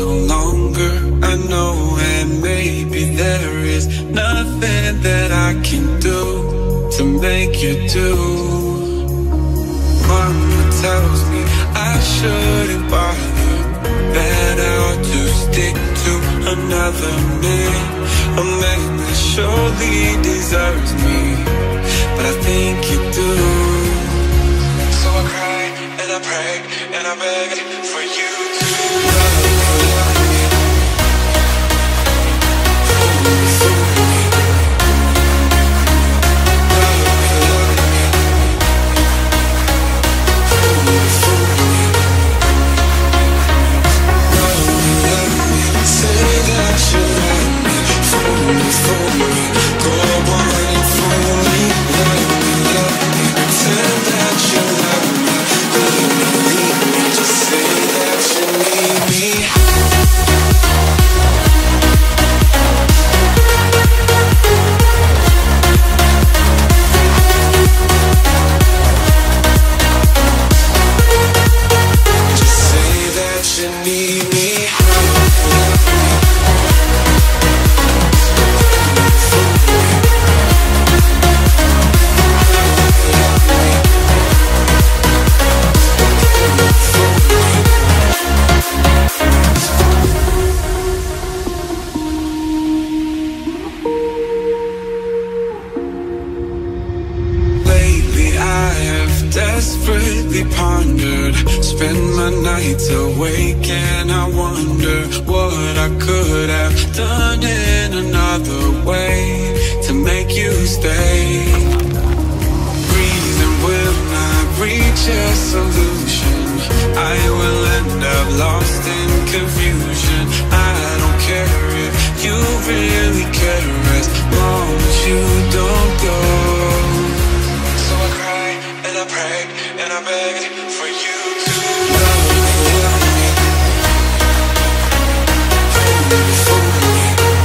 little longer. I know, and maybe there is nothing that I can do to make you do. Mama tells me I shouldn't bother, that I ought to stick to another man, a man that surely deserves me, but I think you do. So I cry and I pray and I beg for you to love me. Desperately pondered, spend my nights awake and I wonder what I could have done in another way to make you stay. Reason will not reach a solution, I will end up lost in confusion. I don't care if you really care, as long as you don't go. So I cry and I pray and I beg for you to love me, love me, for me,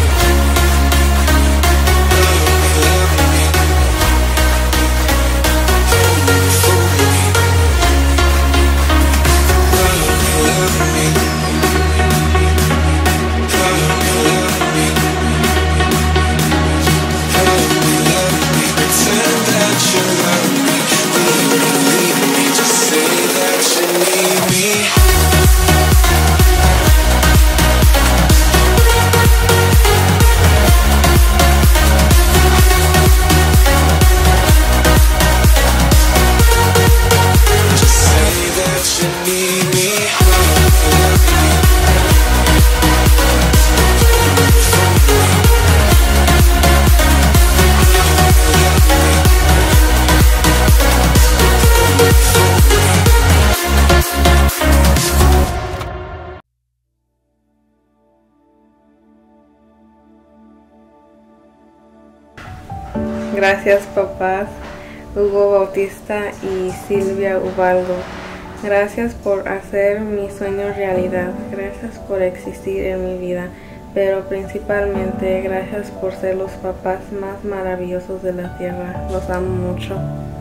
love me, for me, love me, pretend that you love me. Just say that you need me. Just say that you need me. Gracias, papás Hugo Bautista y Silvia Ubaldo. Gracias por hacer mis sueños realidad. Gracias por existir en mi vida, pero principalmente gracias por ser los papás más maravillosos de la tierra. Los amo mucho.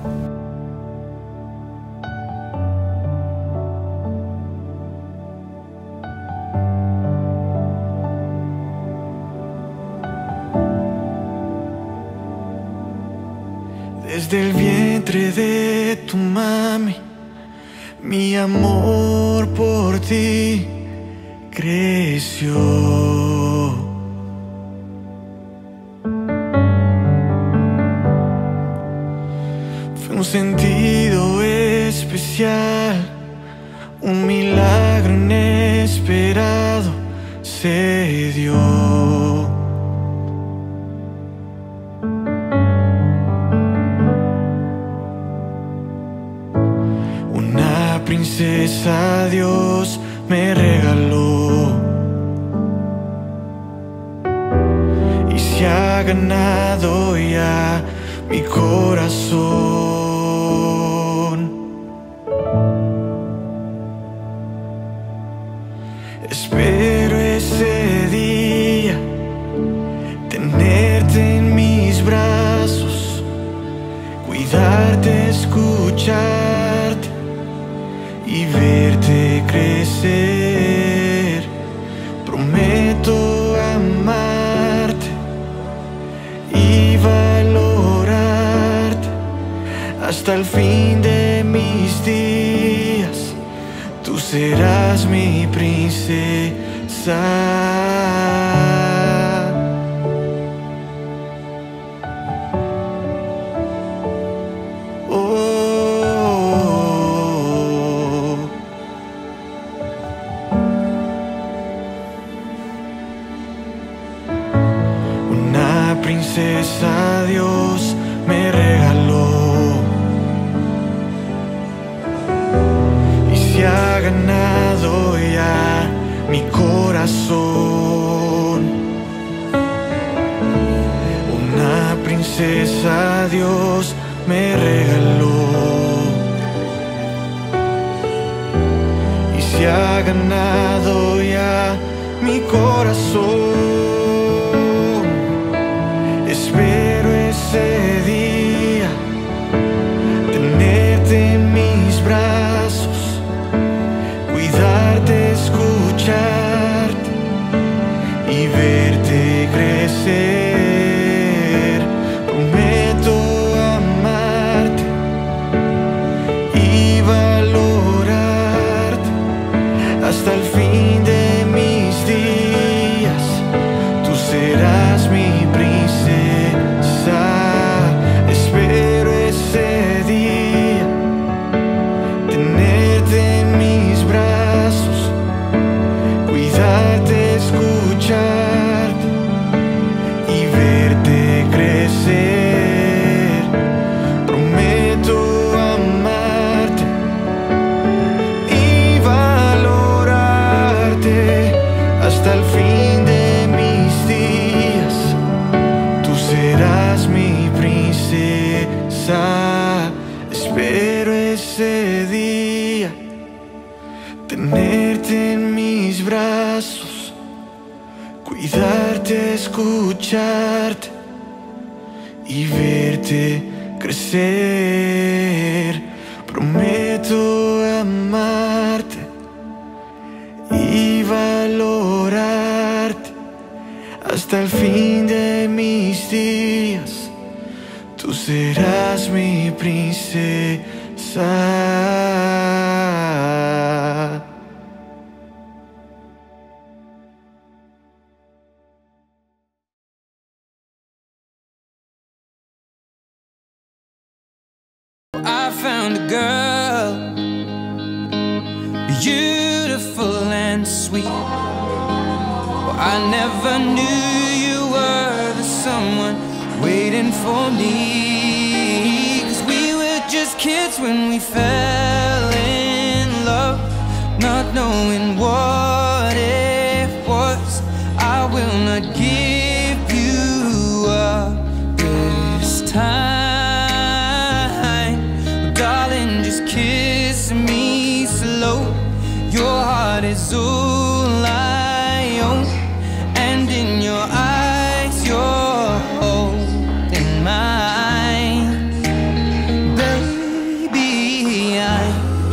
Desde el vientre de tu mami, mi amor por ti creció. Fue un sentido especial, un milagro inesperado se dio. Princesa Dios me regaló y se ha ganado ya mi corazón. Espero ese día tenerte en mis brazos, cuidarte, escucharte y verte crecer hasta el fin de mis días. Tú serás mi princesa. Princesa Dios me regaló y se ha ganado ya mi corazón. Una princesa Dios me regaló y se ha ganado ya mi corazón. Espero ese día tenerte en mis brazos, cuidarte, escucharte y verte crecer. Prometo amarte y valorarte hasta el fin de mis días. Tú serás mi princesa. Espero ese día tenerte en mis brazos, cuidarte, escucharte y verte crecer. Prometo amarte y valorarte hasta el fin de mis días. Tú serás mi princesa. Espero ese día tenerte en mis brazos, cuidarte, escucharte y verte crecer. Prometo amarte y valorarte hasta el fin de mis días. Tú serás mi princesa. I found a girl, beautiful and sweet. Well, I never knew you were the someone waiting for me. 'Cause we were just kids when we fell in love, not knowing what it was. I will not give you up this time, darling, just kiss me slow. Your heart is all I own, and in your eyes you're holding mine. Baby, I'm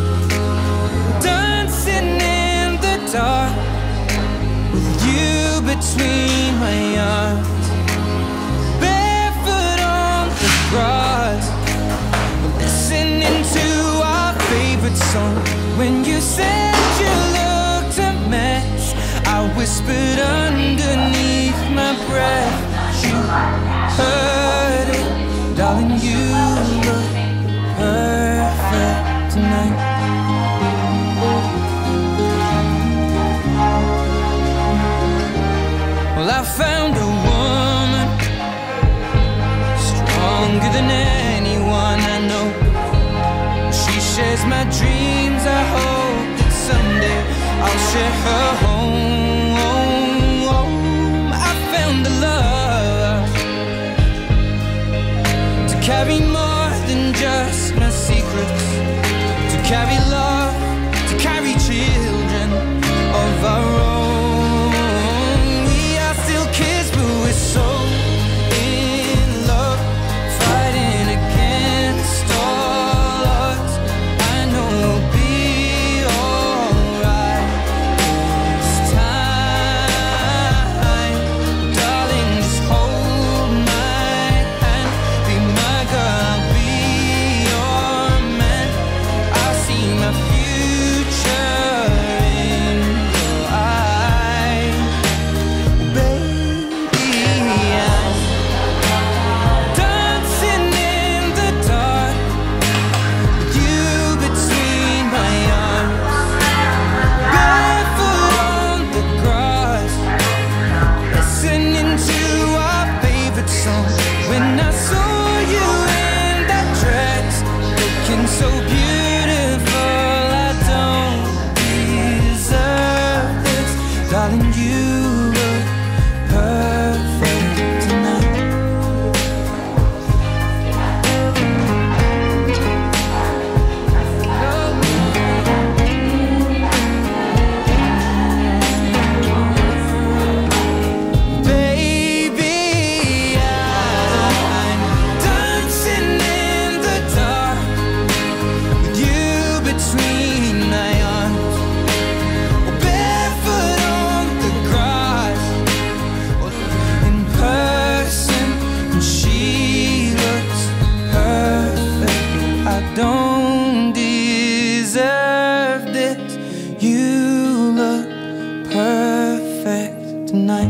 dancing in the dark with you between my arms, barefoot on the grass, listening to our favorite song. When you said you looked a mess, I whispered underneath my breath. You heard it, darling, you look perfect tonight. Well, I found a woman stronger than anyone I know. She shares my dreams. I hope that someday I'll share her home. I found a love to carry more than just my secrets, to carry love, to carry children of our own. We are still kids, but we're so in love, fighting against all odds. I know we'll be alright this time. look perfect tonight. Baby, I'm dancing in the dark with you between my arms, barefoot on the grass. In person, and she looks perfect. I don't deserve this. You look perfect tonight.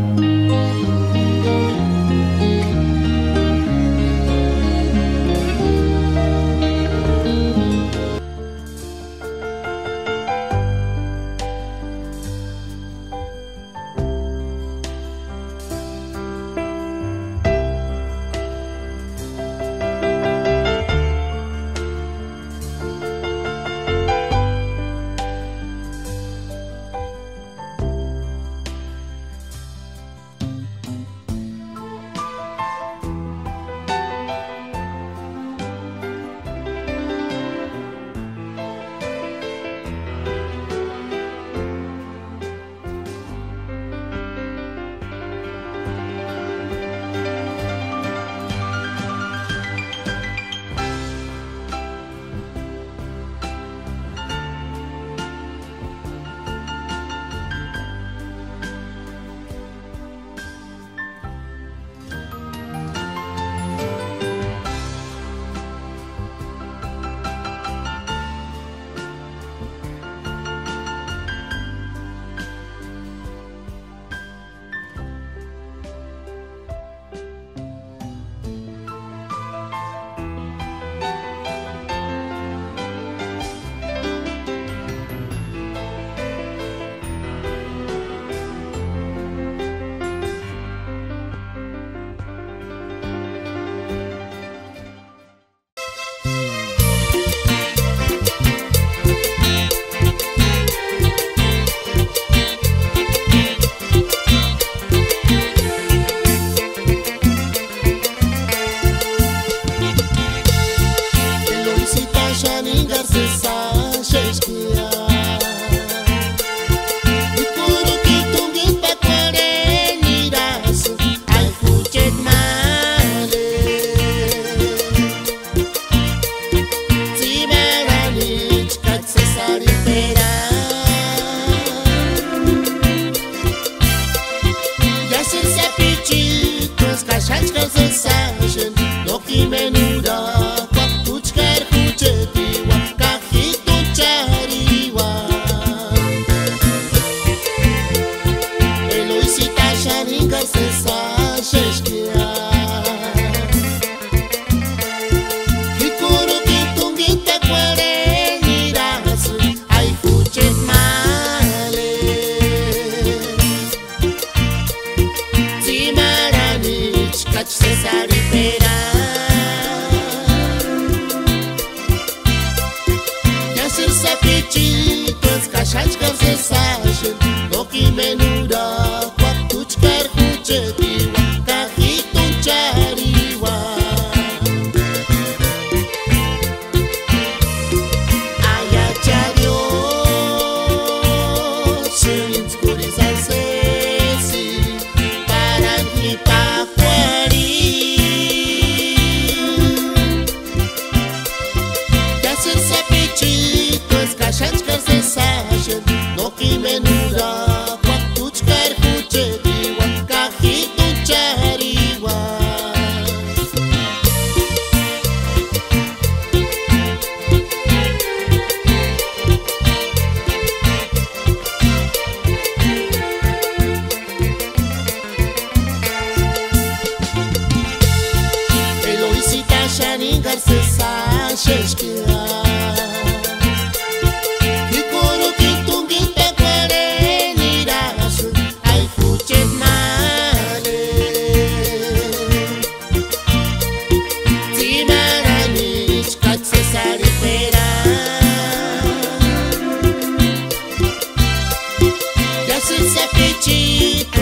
Esse apetite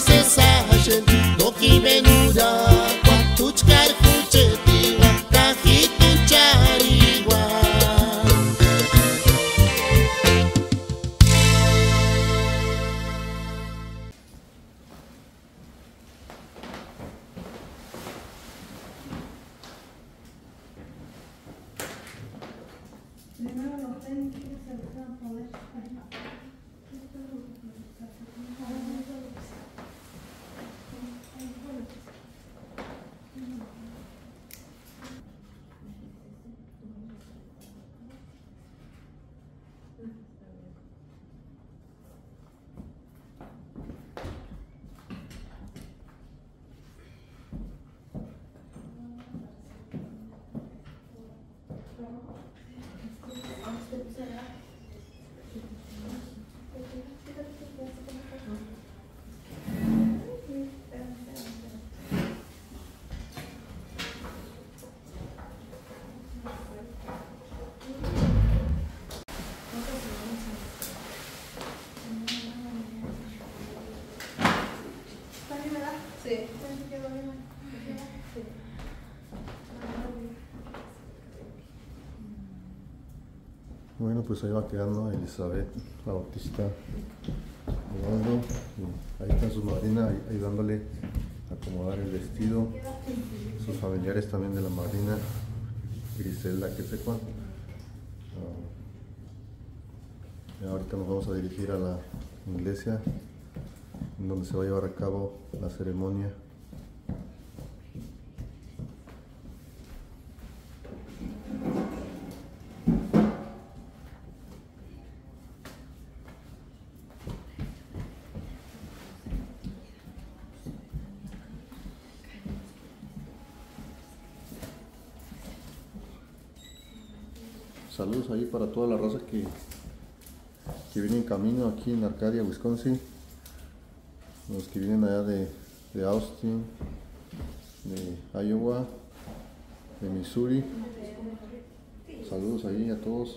se sajen Toki benuda Kwatuchkar kuchetiwa Kajitu chariwa Bueno, pues ahí va quedando Elizabeth Bautista jugando, y ahí está su madrina ayudándole a acomodar el vestido, sus familiares también de la madrina, Griselda Quetzalcoatl. Ahorita nos vamos a dirigir a la iglesia en donde se va a llevar a cabo la ceremonia. Saludos ahí para toda la raza que viene en camino aquí en Arcadia, Wisconsin. Los que vienen allá de Austin, de Iowa, de Missouri. Saludos ahí a todos.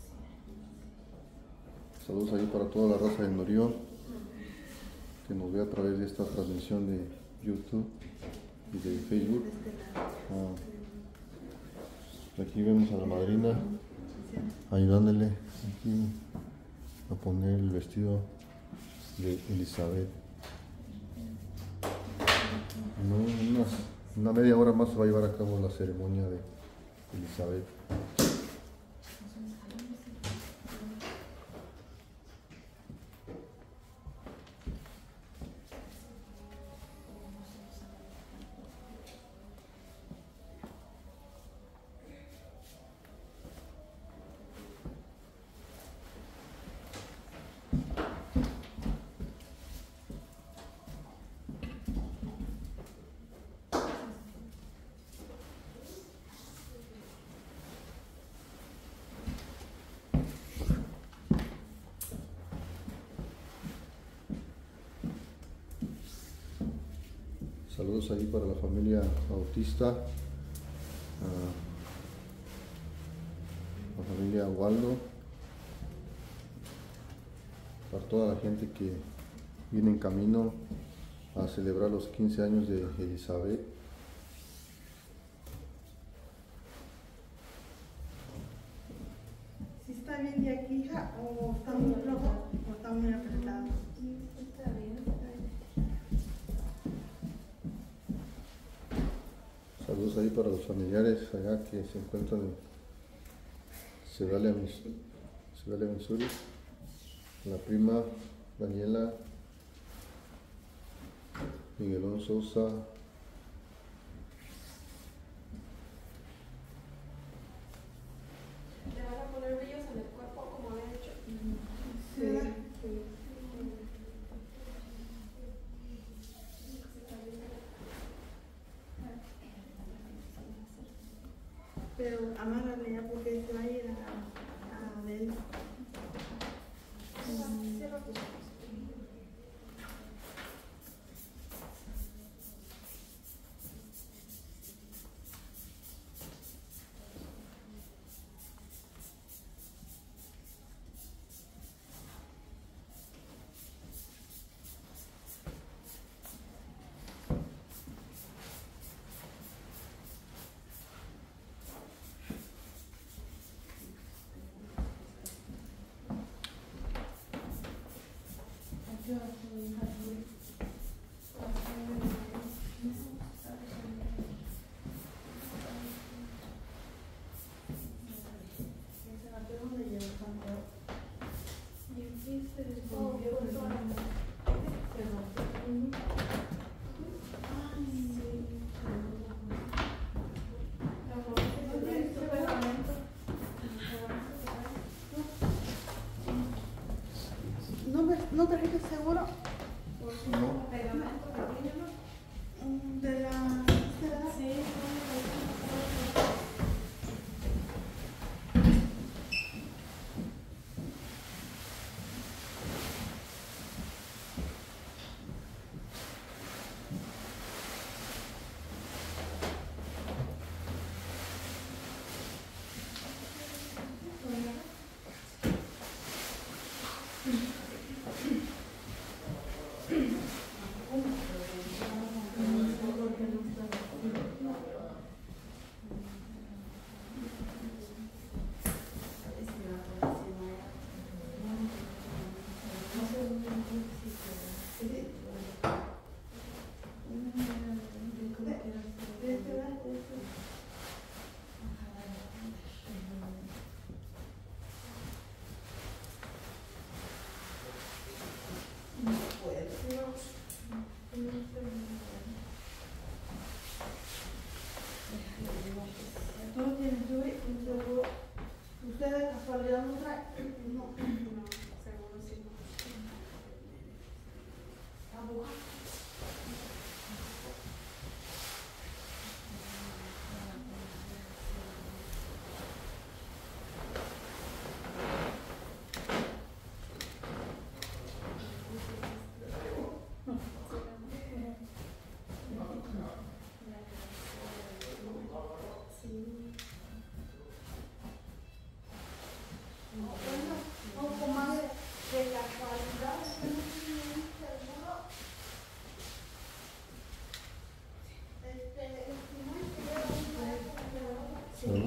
Saludos ahí para toda la raza de Norión que nos ve a través de esta transmisión de YouTube y de Facebook. Aquí vemos a la madrina ayudándole aquí a poner el vestido de Elizabeth. Una media hora más se va a llevar a cabo la ceremonia de Elizabeth. Saludos ahí para la familia Bautista, la familia Waldo, para toda la gente que viene en camino a celebrar los 15 años de Elizabeth. ¿Sí está bien de aquí, hija? ¿O está muy flojo? ¿O está muy apretado? Está bien, está bien. Saludos ahí para los familiares allá que se encuentran en Sedalia, Missouri. La prima Daniela, Miguelón Sosa, ¿Te van a poner brillos en el cuerpo como había hecho? Sí. Pero amárrale ya porque se va a ir a ver. Cierra tus ojos.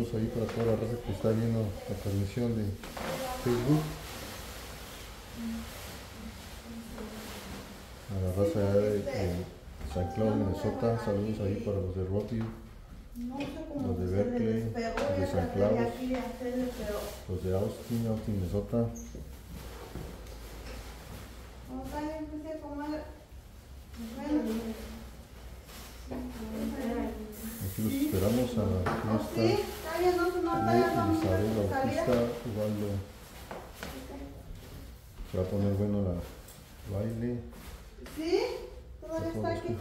Saludos ahí para toda la raza que está viendo la transmisión de Facebook. A la raza de San Cloud, Minnesota. Saludos ahí para los de Rockville, los de Berkeley, los de San Cloud, los de Austin, Minnesota. Aquí los esperamos a la fiesta de Isabel Bautista Ubaldo. Se va a poner bueno la baile. ¿Sí? ¿Todavía está aquí?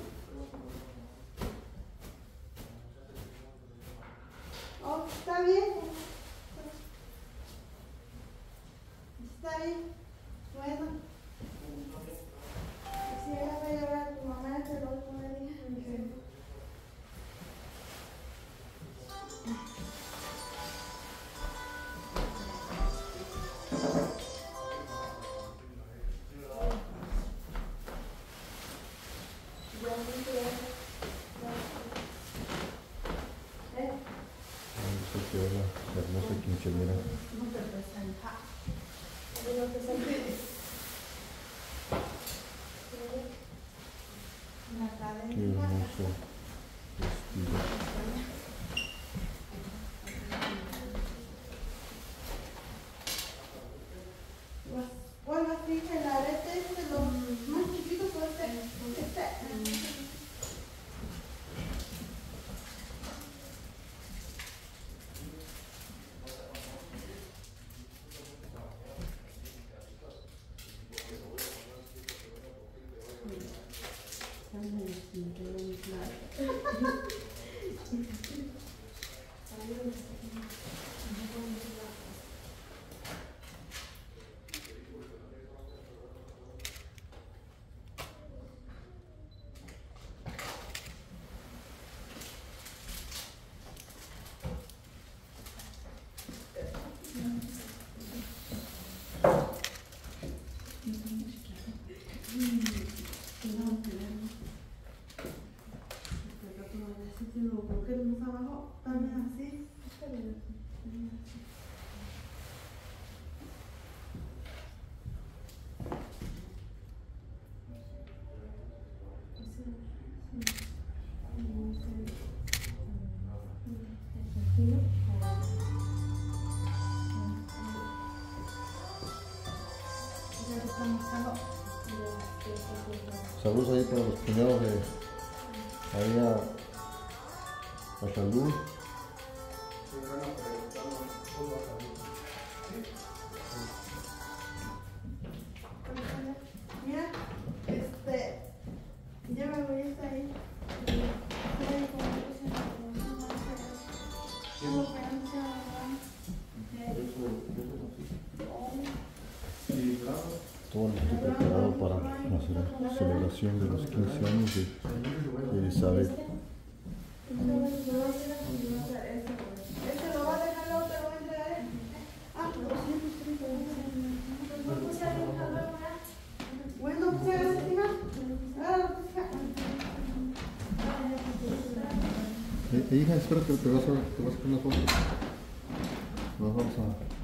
Oh, está bien. Está bien. Bueno. Si ella va a llevar a tu mamá, se lo voy a poner ahí. La hermosa quinceañera. Qué hermoso vestido. Bueno, así que el arete es de los más chiquitos, este. Porque más abajo también así. Saludos ahí para los cuñados de ahí a Salud. Mira, ya me voy a estar ahí. Todo listo preparado para la celebración de los 15 años de Elizabeth. ¿Este lo va a dejar luego te lo voy a entregar? Ah, bueno, pues gracias, hija. Hija, espera que te vas a hacer una foto. Nos vamos a...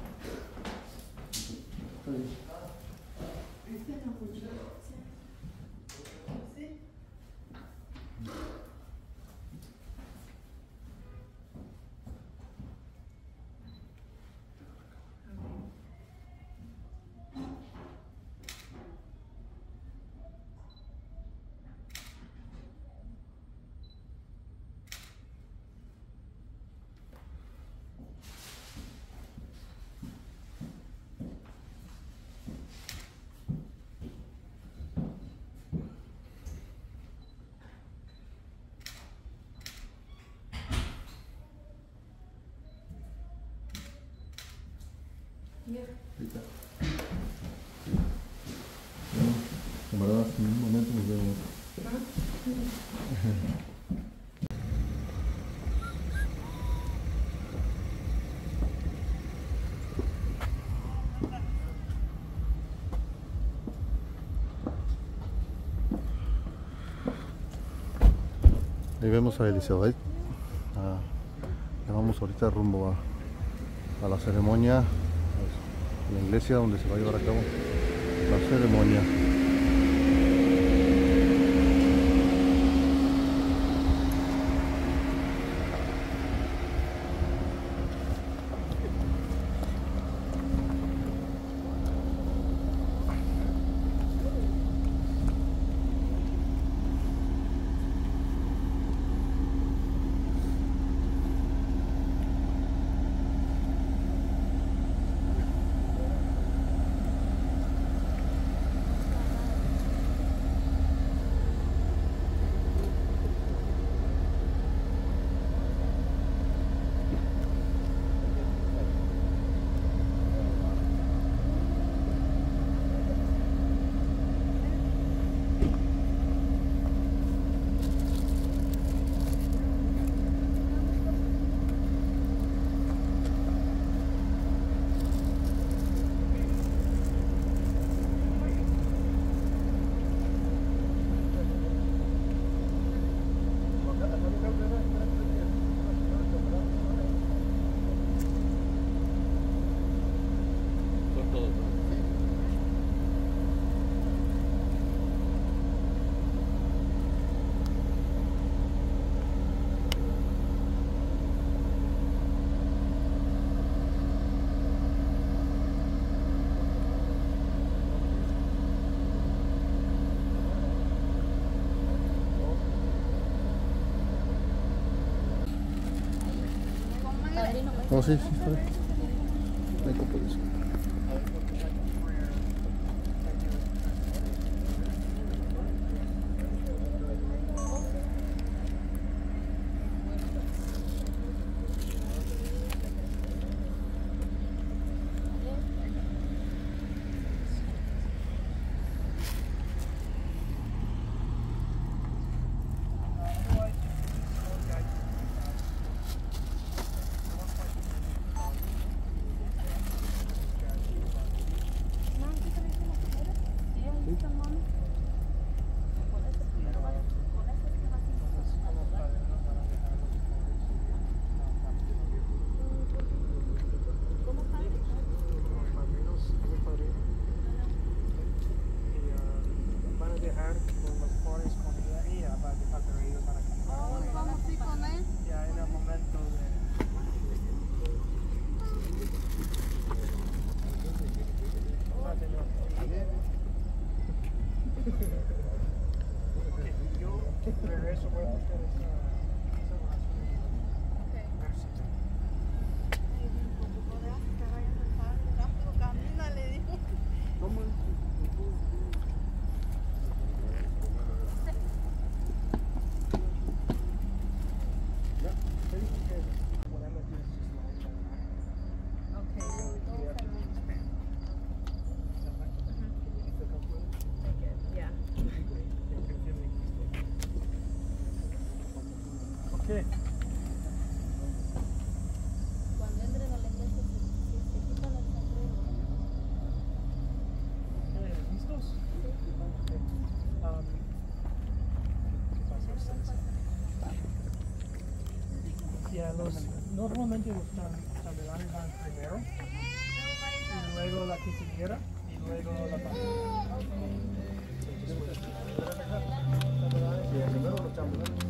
Camaradas, en un momento nos vemos. Ahí vemos a Elizabeth, a Ya vamos ahorita rumbo a la ceremonia, a la iglesia donde se va a llevar a cabo la ceremonia. Oh, sí, está bien. Ahí te puedes. Cuando entren a la iglesia, se quitan el sombrero. ¿Listos? Ya, normalmente los chambelanes van primero, y luego la quinceañera, y luego la pandemia. Primero los chambelanes.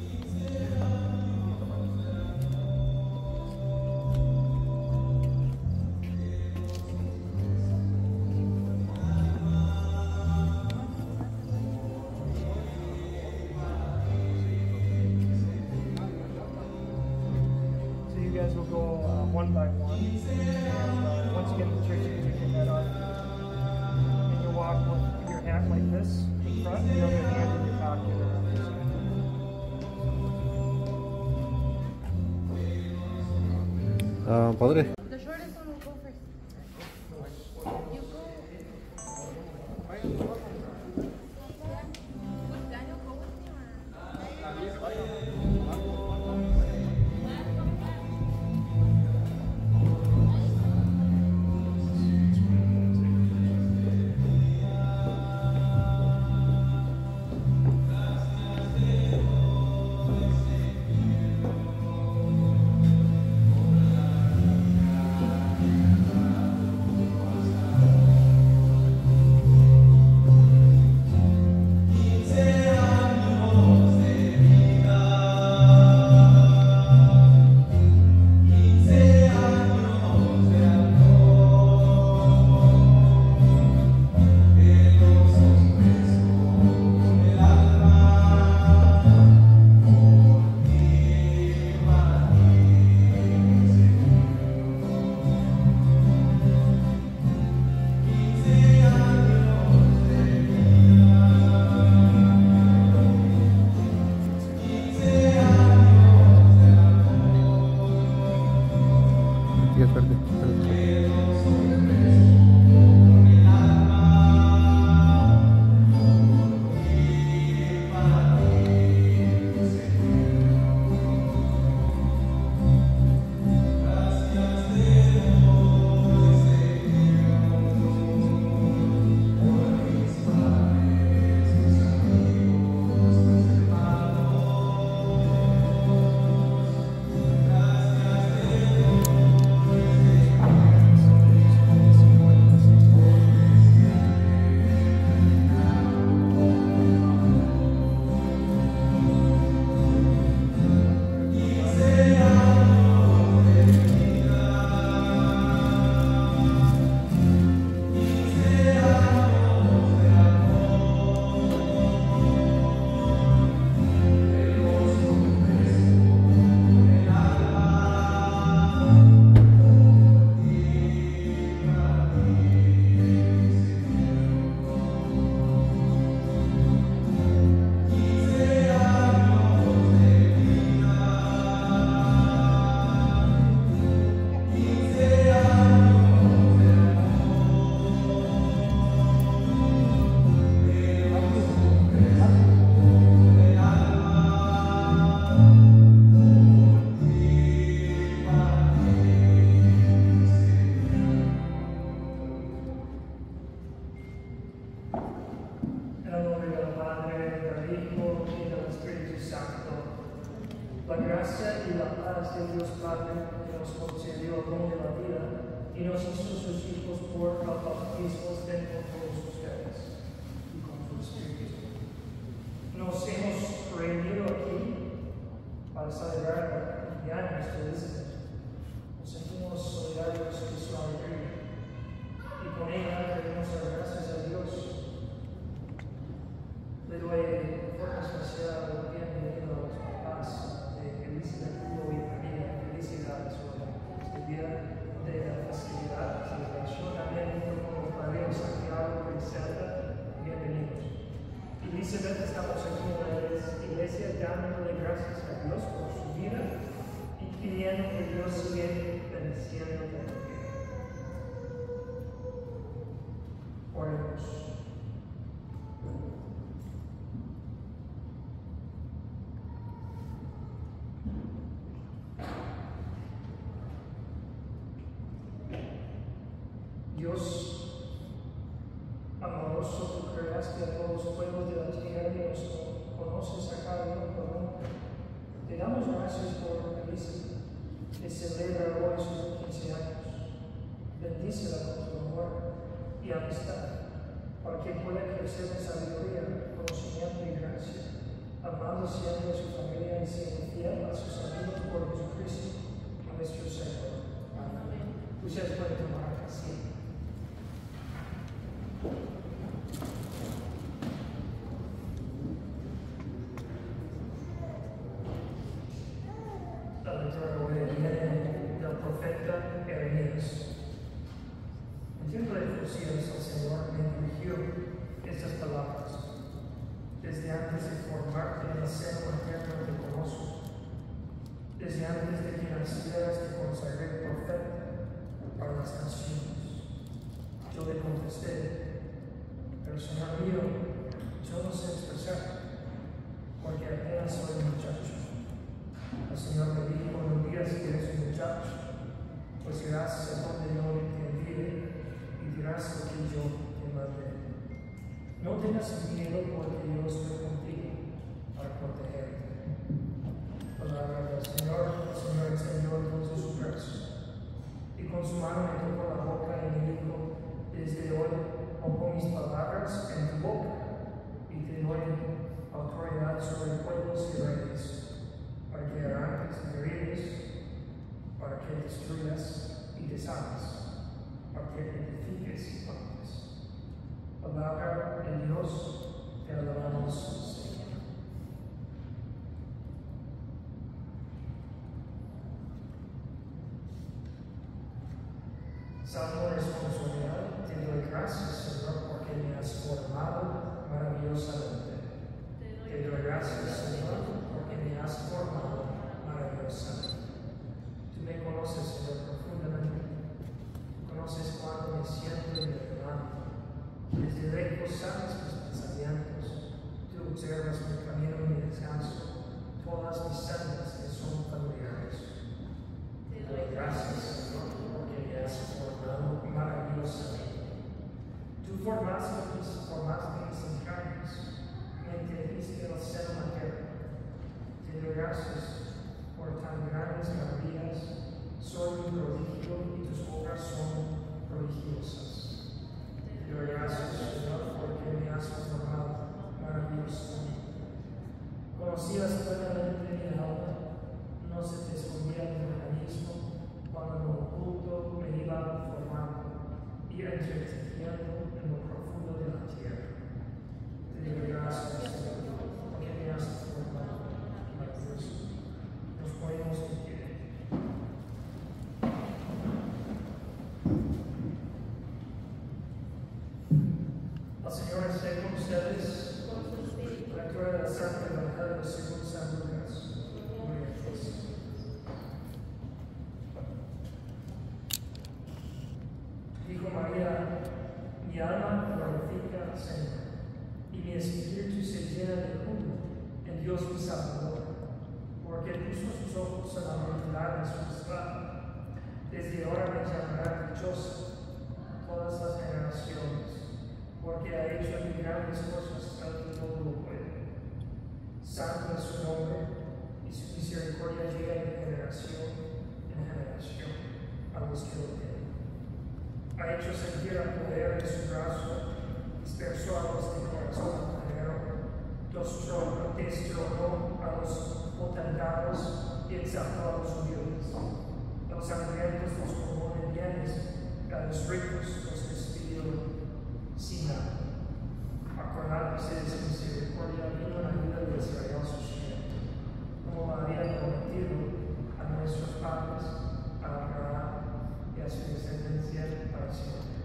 You guys will go one by one. And, once you get in the church, you take your head off. And you walk with your hat like this in front, and the other hand in your pocket. Padre. The shortest one will go first. You go. Would Daniel go with me La gracia y la paz de Dios Padre que nos concedió el don de la vida y nos hizo sus hijos por el bautismo estén con todos ustedes y con su Espíritu. Nos hemos reunido aquí para celebrar el cumpleaños de Elizabeth. Nos sentimos solidarios de su alegría y con ella queremos dar gracias a Dios. Le doy de forma especial la bienvenida a los papás de Elizabeth Hugo y María. Felicidades por este día de la festividad, celebración. También junto con los padrinos Santiago y Griselda, bienvenidos. Elizabeth, estamos aquí en la iglesia dándole gracias a Dios por su vida y pidiendo que Dios siga bendiciéndote. Oremos. Dios amoroso, tú creaste a todos los pueblos de la tierra y nos conoces a cada uno por nombre. Te damos gracias por Elizabeth, que celebra hoy sus 15 años. Bendícela con tu amor y amistad, para que pueda crecer en sabiduría, conocimiento y gracia, amando siempre a su familia y siendo fiel a sus amigos por Jesucristo, nuestro Señor. Amén. Ustedes pueden tomar asiento. La lectura viene del profeta Jeremías. En tiempo de Josías, el Señor me dirigió estas palabras. Desde antes de formarte en el seno materno te conozco. Desde antes de que nacieras te consagré profeta para las naciones. Yo le contesté, pero Señor mío, yo no sé expresar, porque apenas soy un muchacho. El Señor me dijo, no digas que eres un muchacho, pues irás a donde yo te envíe y dirás lo que yo te mandé. No tengas miedo, porque yo estoy contigo para protegerte. Palabra del Señor. El Señor extendió entonces su brazo y con su mano me tocó la boca y me dijo, desde hoy pongo mis palabras en tu boca y te doy autoridad sobre pueblos y reyes, para que arranques y derribes, para que destruyas y deshagas, para que edifiques y plantes. Palabra de Dios, te alabamos, Señor. Salmo responsorial, te doy gracias, Señor, porque me has formado maravillosamente. Te doy gracias, Señor, porque me has formado maravillosamente. Tú me conoces, Señor, profundamente. Tú conoces cuándo me siento y me levanto. Desde lejos sabes mis pensamientos. Tú observas mi camino y mi descanso, todas mis sendas que son familiares. Te doy gracias, Señor, porque me has formado maravillosamente. Tú formaste mis entrañas, me entendiste el seno materno. Te doy gracias por tan grandes maravillas. Soy un prodigio y tus obras son prodigiosas. Te doy gracias, Señor, porque me has formado maravillosamente. Conocías plenamente mi alma, no se te escondía mi organismo, cuando en lo oculto me iba formando y entretejiendo en lo profundo de la tierra. Te doy gracias, Señor, porque me has formado maravilloso. Nos ponemos en pie. El Señor esté con ustedes. Lectura de la Santa Evangelio según San Lucas. Gloria a Dios. Dijo María, mi alma glorifica al Señor, y mi espíritu se llena de júbilo en Dios mi Salvador, porque puso sus ojos en la bondad de su estrado. Desde ahora me llamará dichosa todas las generaciones, porque ha hecho grandes cosas al que todo lo puede. Santo es su nombre, y su misericordia llega de generación en generación a los que lo temen. Ha hecho sentir el poder de su brazo, dispersó a los de corazón altanero, destronó a los potentados y exaltó a los humildes. Los hambrientos los colmó de bienes, a los ricos los despidió sin nada. Acordándose de su misericordia, vino la ayuda de Israel su simiente, como había prometido a nuestros padres, a Abraham y a su descendencia para siempre.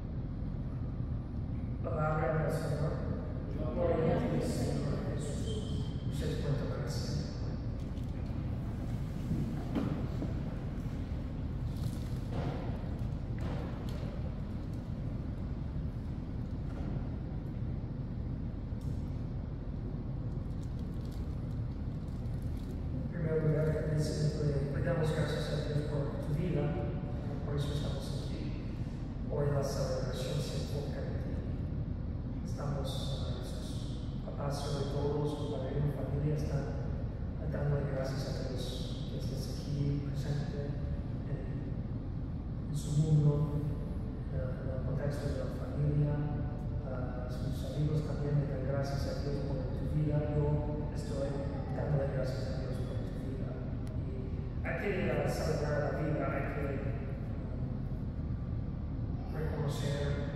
Palabra del Señor. Gloria a ti, Señor Jesús. Muchas gracias. Le damos gracias a Dios por tu vida, por eso estamos aquí. Hoy la celebración se enfoca en ti. Estamos, nuestros papás, sobre todo, su padre y familia, están dándole gracias a Dios que estés aquí presente en su mundo, en el contexto de la familia. A sus amigos también le dan gracias a Dios por tu vida. Yo estoy dándole gracias a Dios por tu vida. Hay que celebrar la vida, hay que reconocer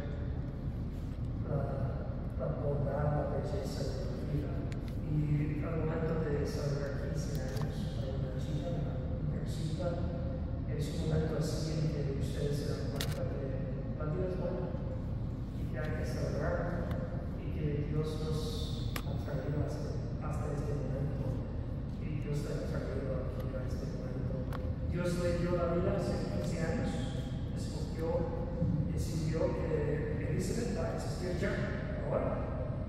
la bondad, la belleza de la vida. Y al momento de celebrar 15 años para una chica, es un momento así en que ustedes se dan cuenta de la vida es buena y que hay que celebrar y que Dios nos ha traído hasta este momento y Dios te ha traído aquí a este momento. Dios le dio la vida hace 15 años, escogió, decidió que Elizabeth va a existir ya, ahora.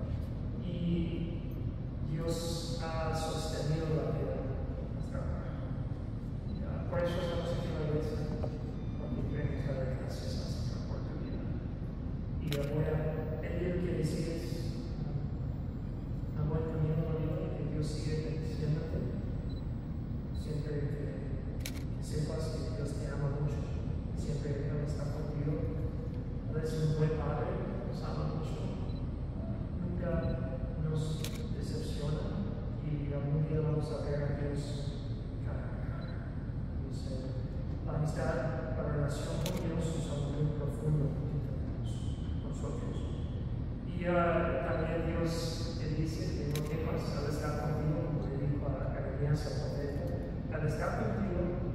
Y Dios ha sostenido la vida hasta ahora. Por eso estamos aquí en la iglesia, porque queremos dar gracias al Señor por tu vida. Y yo voy a pedir que decides un buen camino en la vida, que Dios sigue bendiciéndote. Siempre que sepas que Dios te ama mucho, siempre que Él está contigo. Él es un buen padre, nos ama mucho, nunca nos decepciona y algún día vamos a ver a Dios cara a cara. La amistad, la relación con Dios es algo muy profundo que tenemos nosotros. Y también Dios te dice que no temas al estar contigo, como le dijo a Jeremías el profeta. Al estar contigo,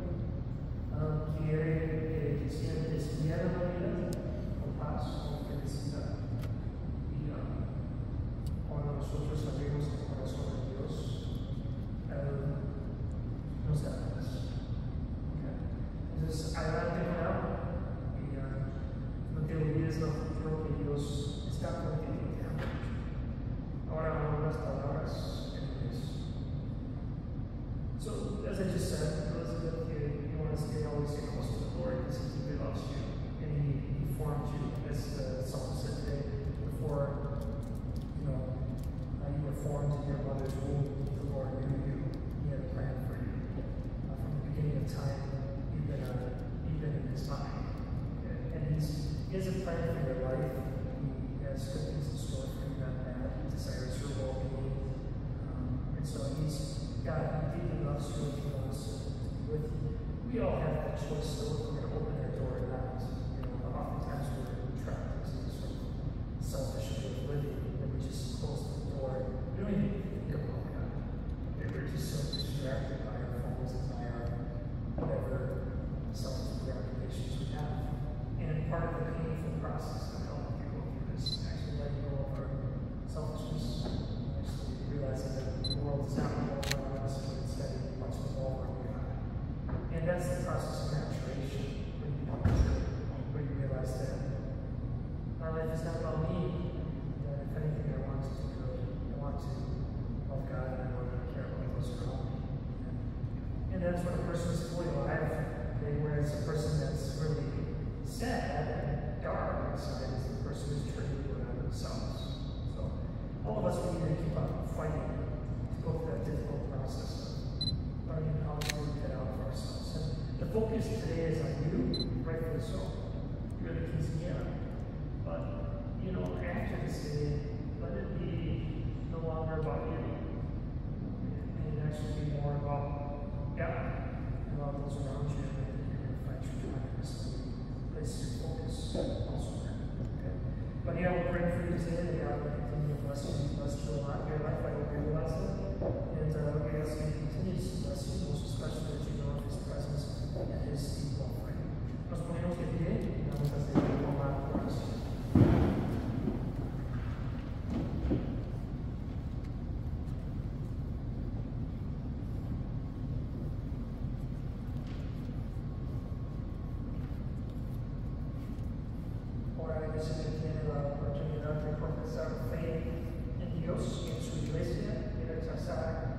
quiere que sientes bien en la vida, con paz, con felicidad. Y cuando nosotros abrimos el corazón de Dios, nos da paz. Okay. Entonces, adelante con Él y no te olvides lo futuro que Dios está contigo. Te ama mucho. Ahora, unas palabras en inglés. So, as I just said, Elizabeth, you want to stay always stay close to the Lord because He loves you and He formed you, as the psalm said today, before you were formed in your mother's womb. The Lord knew you. He had a plan for you. From the beginning of time, you've been in His mind, and He has a plan for your life. He has good things in store for you, not bad. He desires your well-being, and so God deeply loves you and He wants to be with you. We all have that choice, so we're going to open that door or not. Oftentimes we're trapped into this sort of selfish way of living, and we just close the door. We don't even think about God. We're just so distracted by our phones and by our whatever selfish preoccupations we have. And part of the painful process of helping you go through this, actually letting go of our selfishness, actually realizing that the world is not all around us, but instead much more where we are. And that's the process of maturation when you become mature, where you realize that my life is not about me, that if anything I want to do good, I want to love God and I want to care about those around me. And that's when a person is fully alive, whereas a person that's really sad and dark inside is the person who's turned around themselves. So all of us, we need to keep on fighting to go through that difficult process of focus today is on you, rightfully so. You're the quinceañera. But, you know, after the city, let it be no longer about you. And actually be more about God and about those around you and reflect your kindness. Place your focus elsewhere. Okay? But yeah, we're praying for you today that God will continue to bless you, bless your life. I hope you realize that. And we ask you to continue to bless you, most especially that you know His presence and His people. Nos ponemos de pie y vamos a hacer una oración. Ahora que se tiene la oportunidad de profesar fe en Dios y en su iglesia y rechazar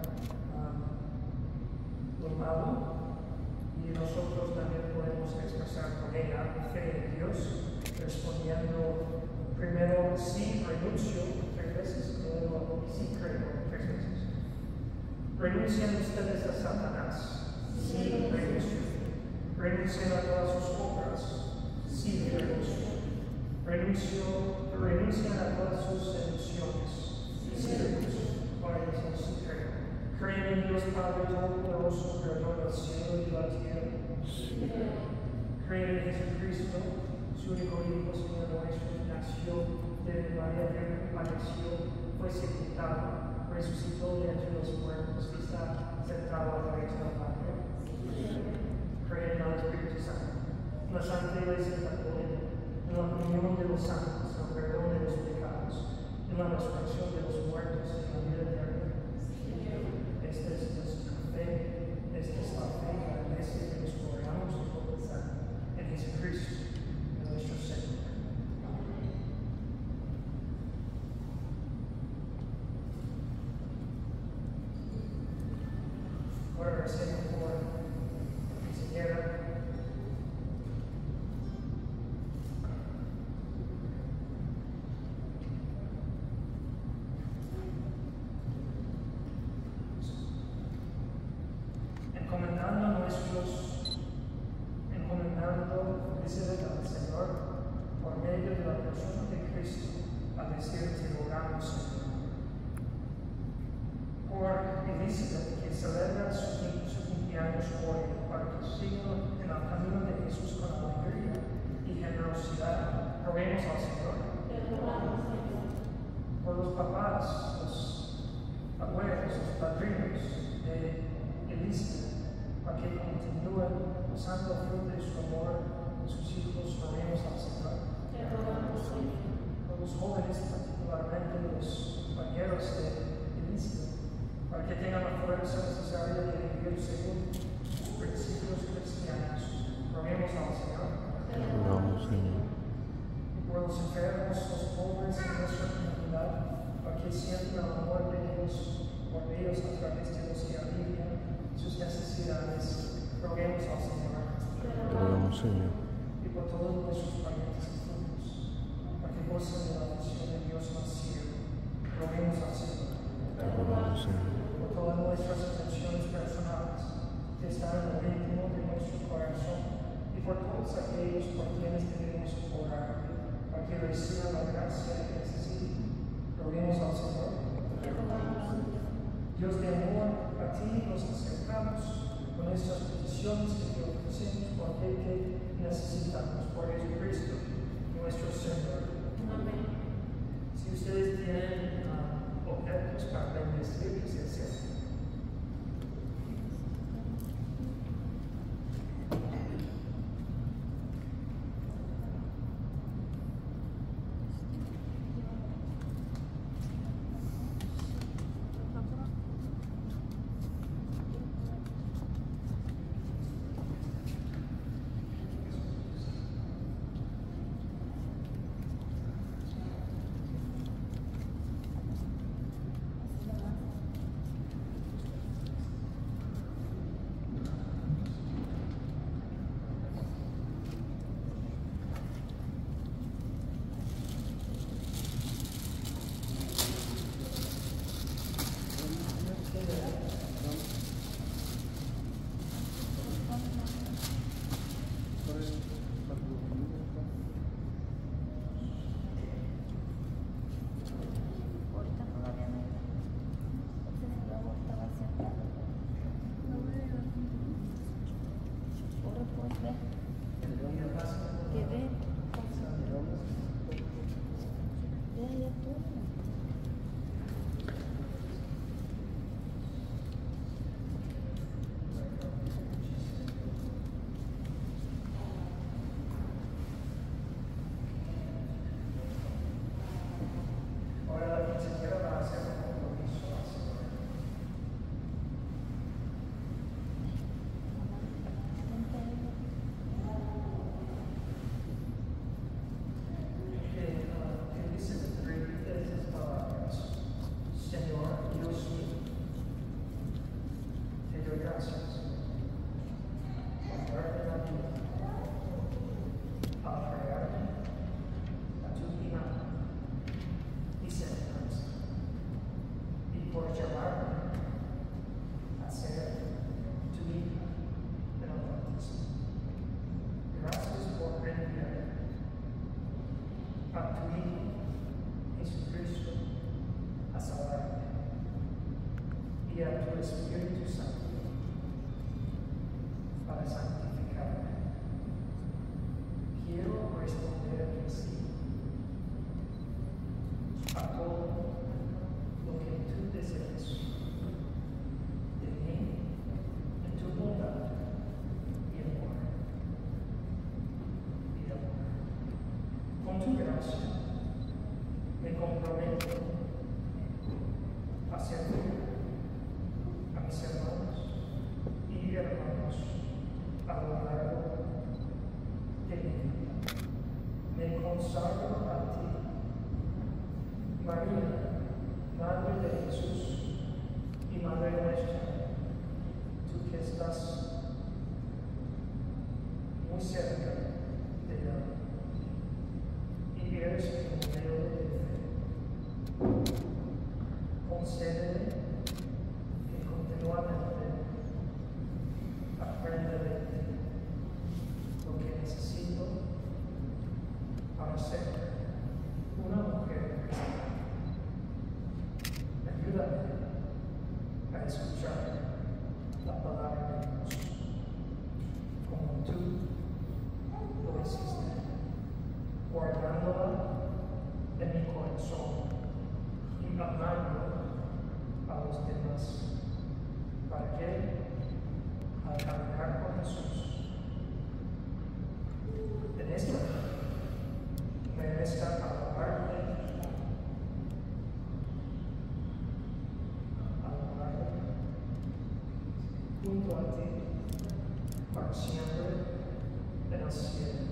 lo malo, y nosotros también podemos expresar con ella fe en Dios, respondiendo primero sí, renuncio 3 veces, luego sí, creo 3 veces. ¿Renuncian ustedes a Satanás? Sí, renuncio. ¿Renuncian a todas sus obras? Sí, renuncio. ¿Renuncian a todas sus seducciones? Sí, renuncio. Para eso sí creo. ¿Creen en Dios Padre Todopoderoso, Creador del cielo y la tierra? Sí. ¿Creen en Jesucristo, su único Hijo, Señor nuestro, nació de María Virgen, padeció, fue sepultado, resucitó de entre los muertos y está sentado a la derecha del Padre? ¿Creen en el Espíritu Santo, en la Santa Iglesia Católica, en la comunión de los santos, en el perdón de los pecados, en la resurrección de los muertos y en la vida eterna? Esta es nuestra fe, esta es la fe de la iglesia que nos gloriamos y confesamos en Jesucristo, nuestro Señor. Ahora recemos por la quinceañera. Encomendando felicidad al Señor por medio de la persona de Cristo, a decirte rogamos, Señor, por Elizabeth, que celebra su cumpleaños hoy, para que siga en el camino de Jesús con alegría y generosidad. Roguemos al Señor. Por los papás, los abuelos, los padrinos de Elizabeth, para que continúen usando el fruto de su amor en sus hijos, roguemos al Señor. Por los jóvenes, particularmente los compañeros de Elizabeth, para que tengan la fuerza necesaria de vivir según sus principios cristianos, roguemos al Señor. Y por los enfermos, los pobres de nuestra comunidad, para que sientan el amor de Dios por ellos a través de los que alivian sus necesidades, roguemos al Señor. Y por todos nuestros parientes y frutos, para que gocen de la unción de Dios más cielo, roguemos al Señor. Por todas nuestras intenciones personales que están en el íntimo de nuestro corazón, y por todos aquellos por quienes debemos orar, para que reciban la gracia que necesitan, roguemos al Señor. Dios de amor, a ti nos acercamos con estas peticiones que te ofrecemos por aquel que necesitamos, por Jesucristo, nuestro Señor. Amén. Si ustedes tienen objetos para bendecir, que se acerquen. gracia. Me comprometo a servir a mis hermanos y hermanos a lo largo de mi vida. Me consagro a ti, María, Madre de Jesús y Madre nuestra, tú que estás muy cerca de Él y eres mi modelo de fe. Concédeme que continuamente aprenda de ti lo que necesito para ser una mujer cristiana. Ayúdame a escuchar la palabra de Dios como tú lo hiciste, guardándola en mi corazón y amando a los demás, para que al caminar con Jesús en esta vida merezca alabarte, junto a ti, para siempre en el cielo.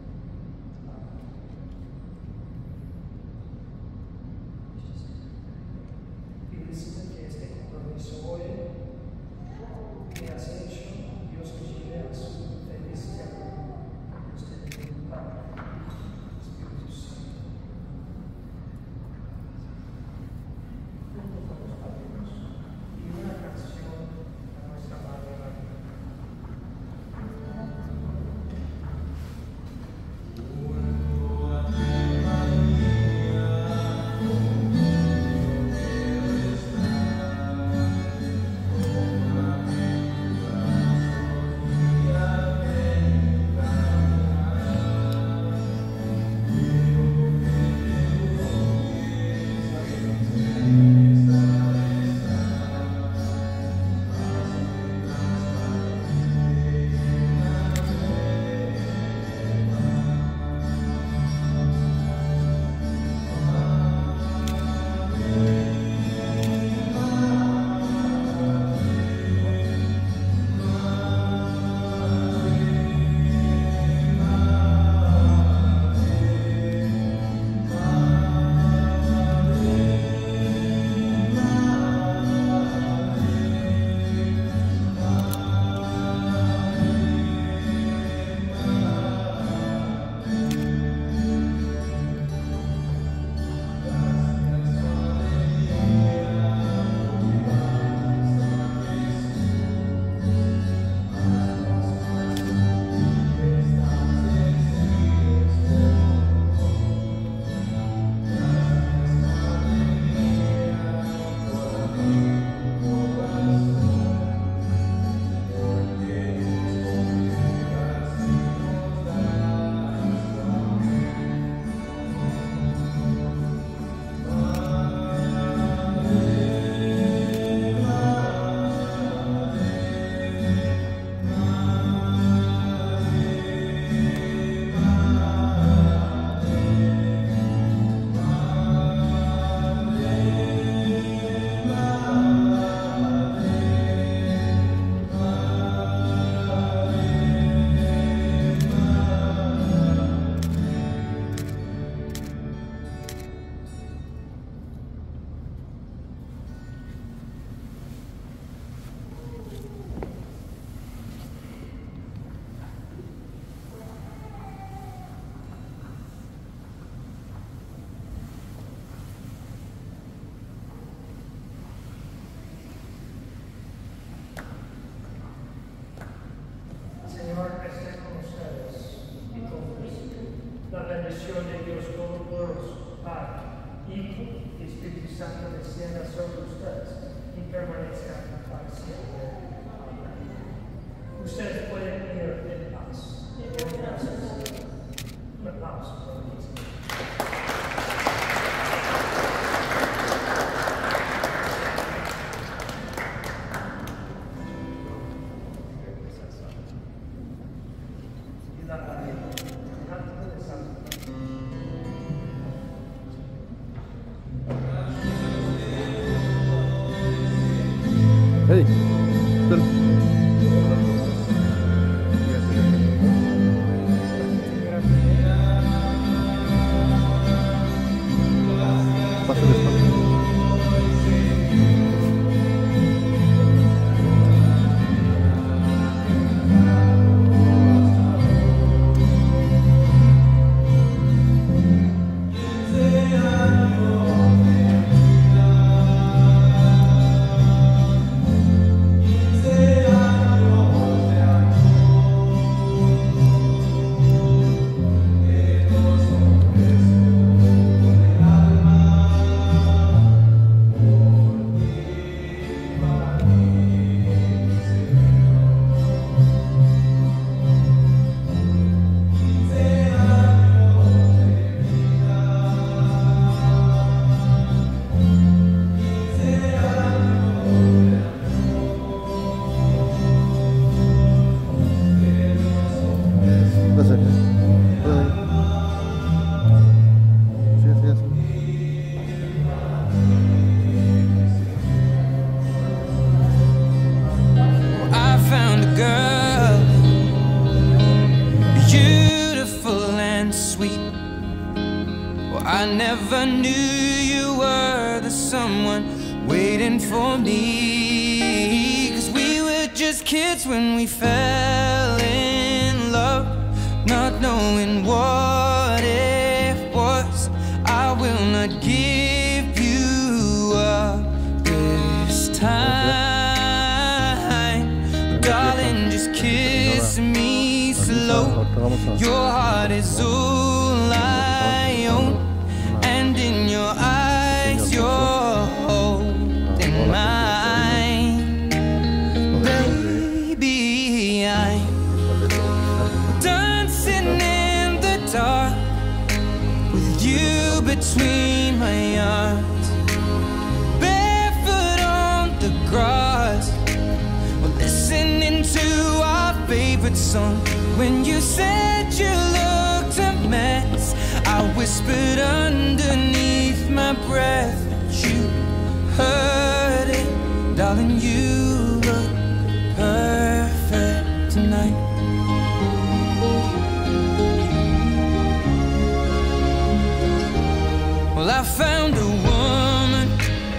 Felicita que este compromiso hoy que has hecho, Dios te lleve a su feliz término. Dios te bendiga, Padre, Espíritu Santo. Junto con los padrinos y una canción a nuestra Madre María. I never knew you were the someone waiting for me, 'cause we were just kids when we fell in love, not knowing what it was. I will not give you up this time, darling, just kiss me slow. Your heart is all I own, and in your eyes you're holding mine. Baby, I'm dancing in the dark with you between my arms, barefoot on the grass. We're listening to our favorite song. When you said you looked a mess, I whispered underneath my breath, but you heard it. Darling, you look perfect tonight. Well, I found a woman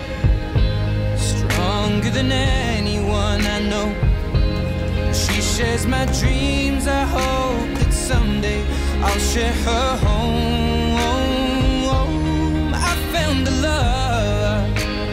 stronger than anyone I know. She shares my dreams. I hope that someday I'll share her home. I found a love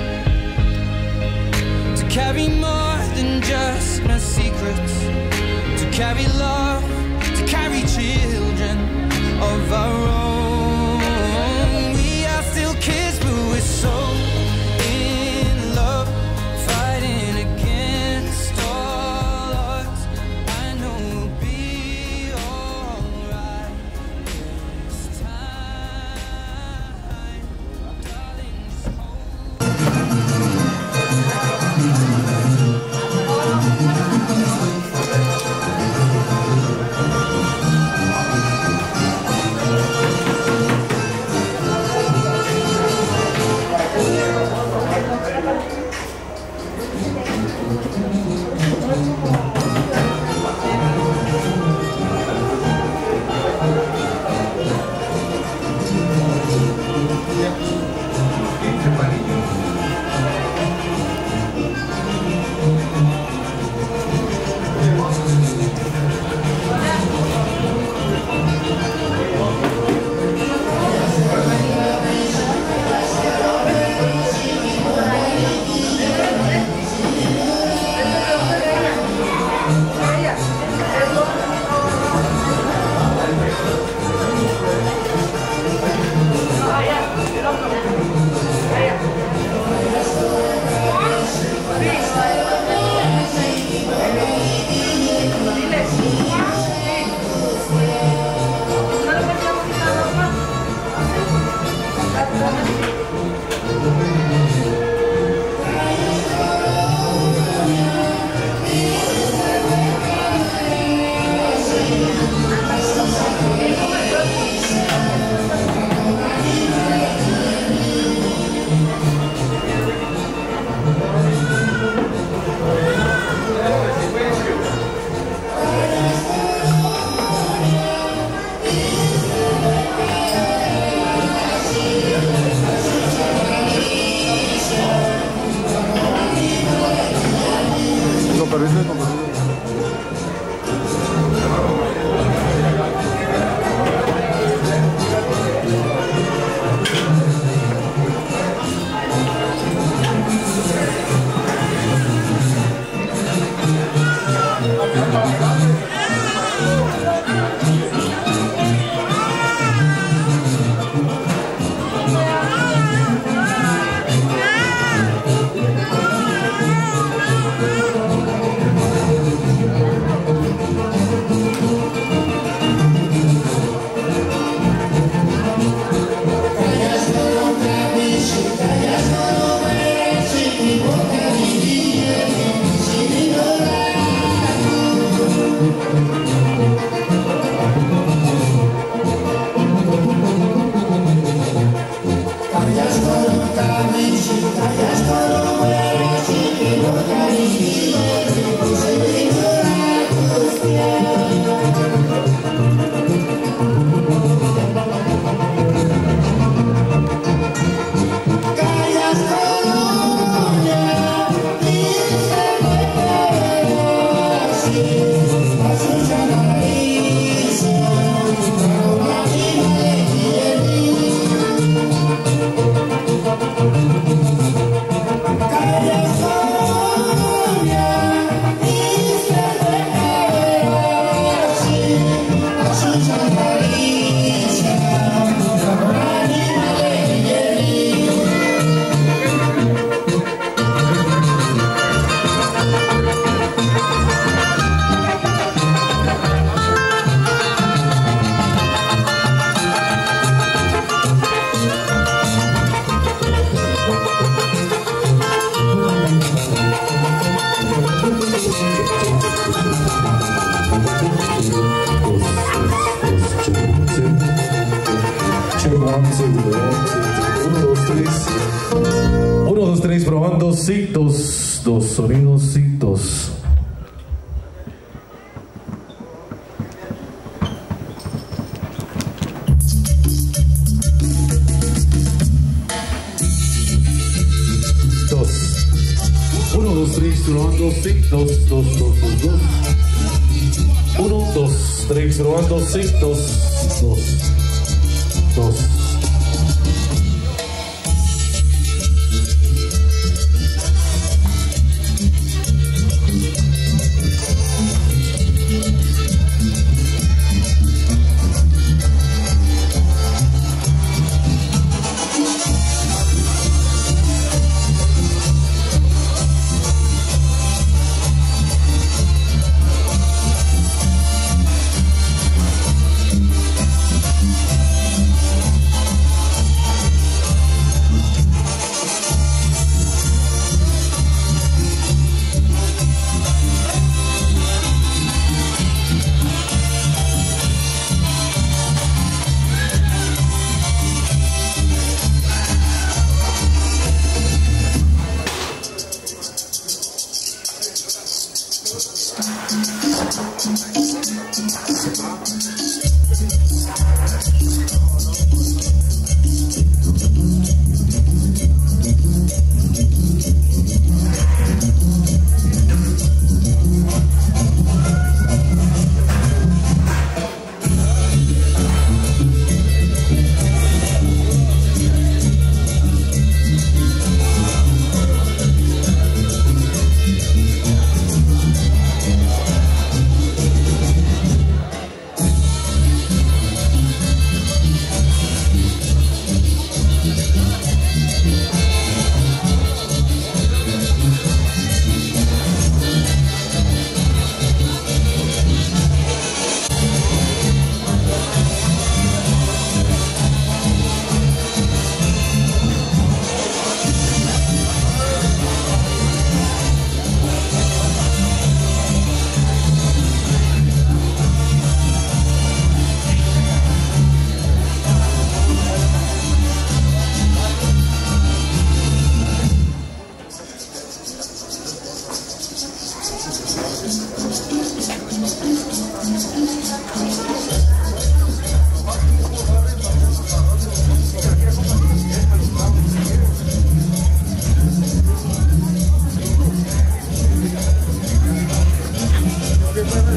to carry more than just my secrets, to carry love, to carry children of our own. We are still kids, but we're so in love, fighting against all odds. I know we'll be alright this time, darling, just hold. permiso de compartir. Probando, sí, dos sonidos, sí, dos. Uno, dos, tres, probando, sí, dos. 1, 2, 3, probando, sí, dos.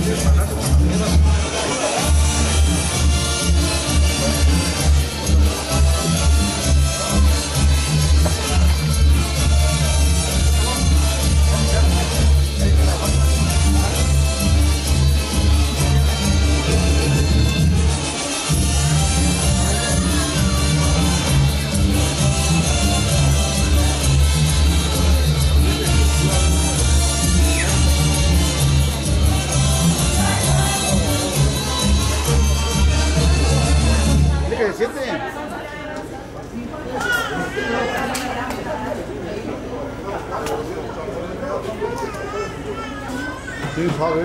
Sí, sabe.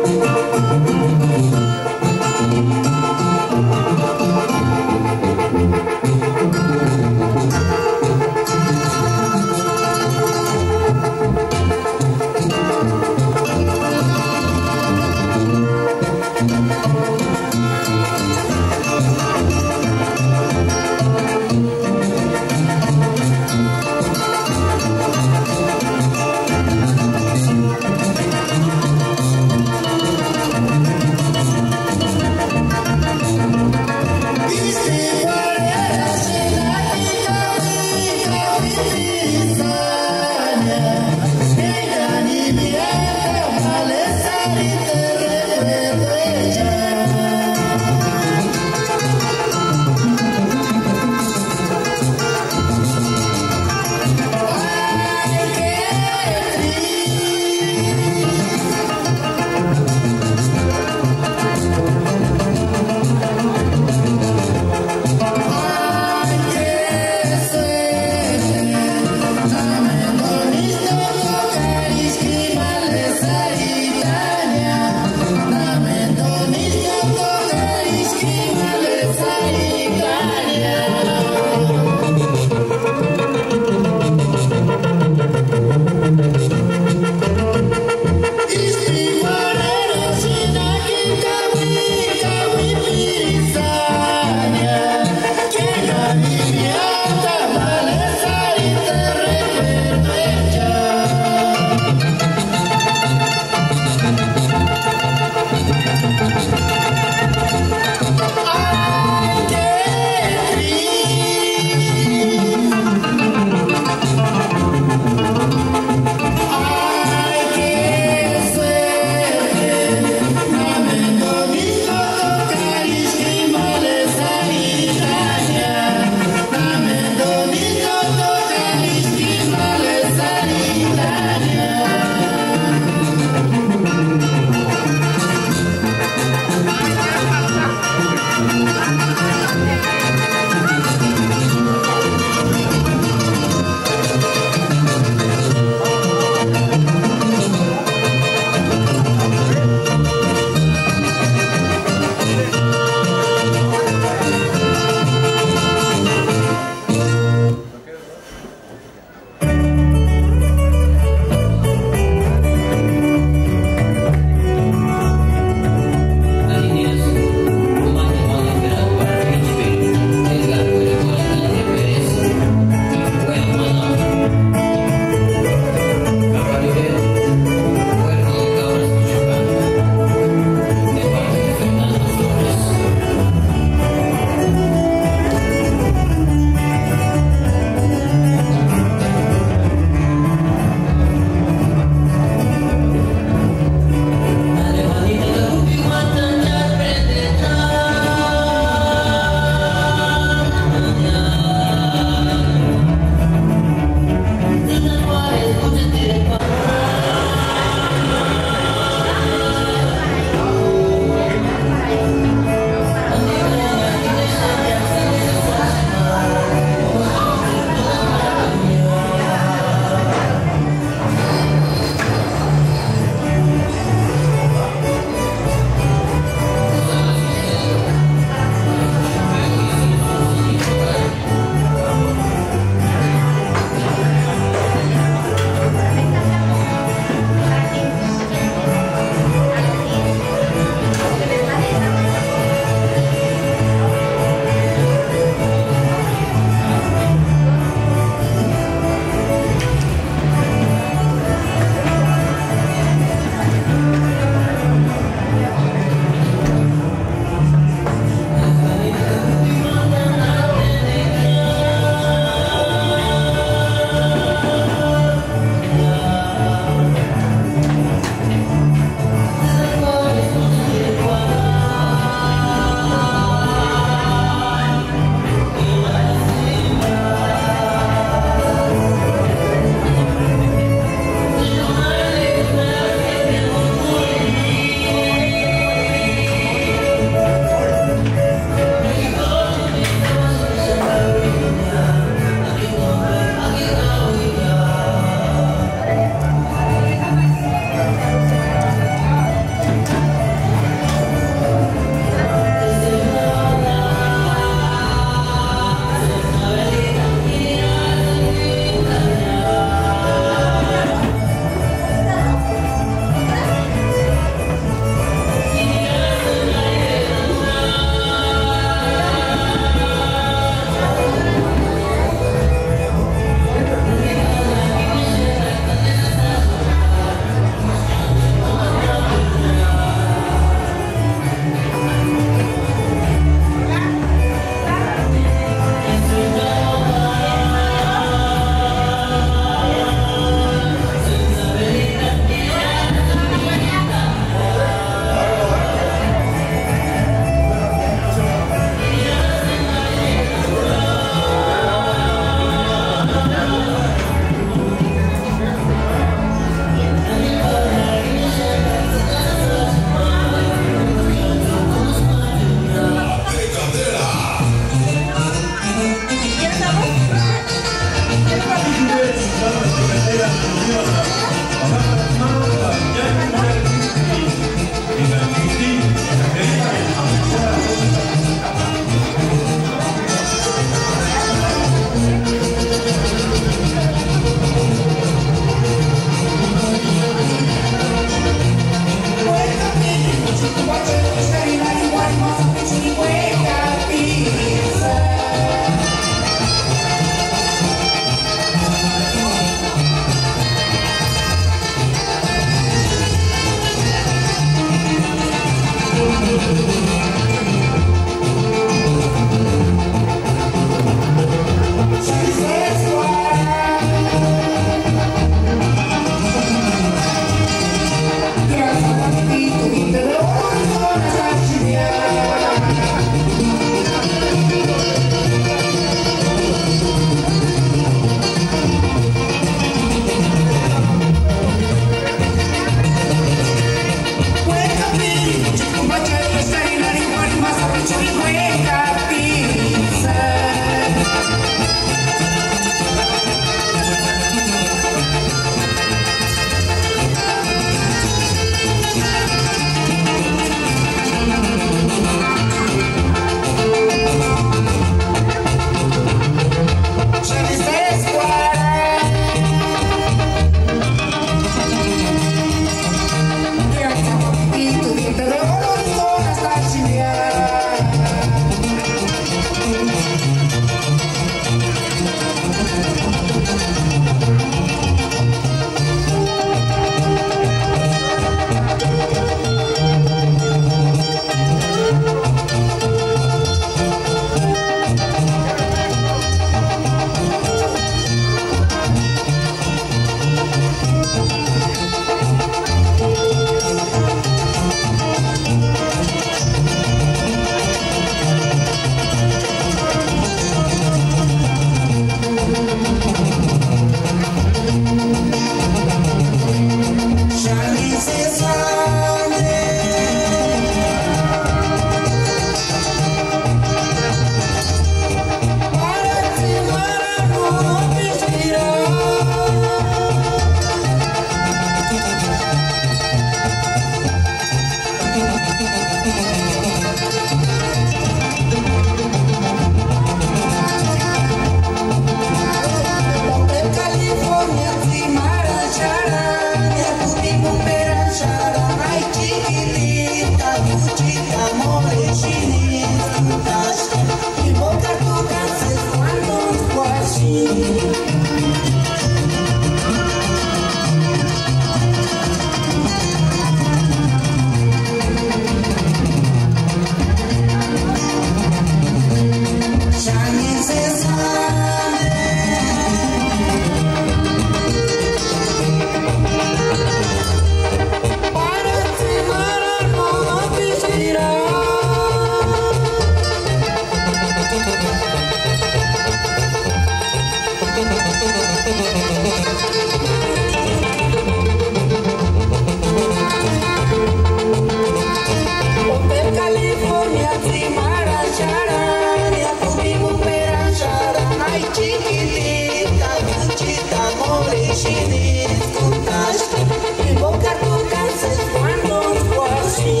California, Trimara, Charania, Kubimu, Pera, Chara, ay chiquitita, muchita, morechinita, escutaste, invoca tu cáncer cuando fue así.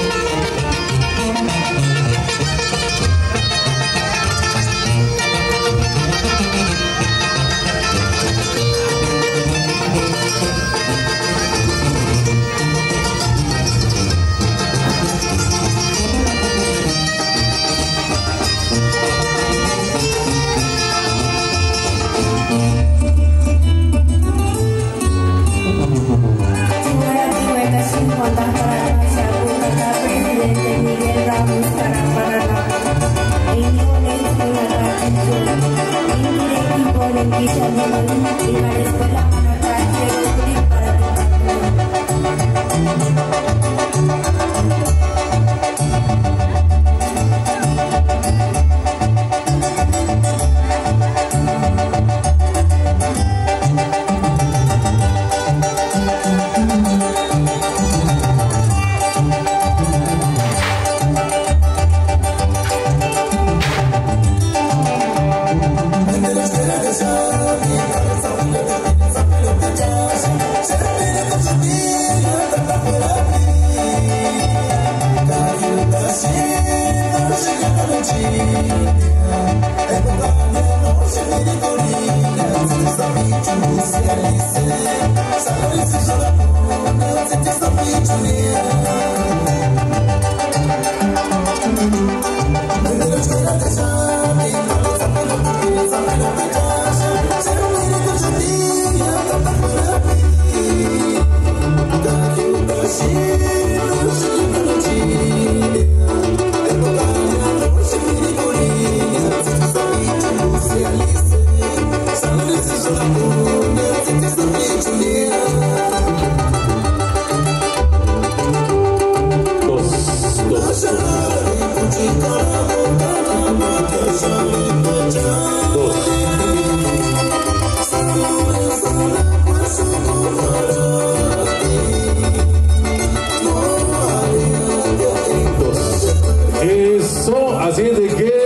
Eso, así es de que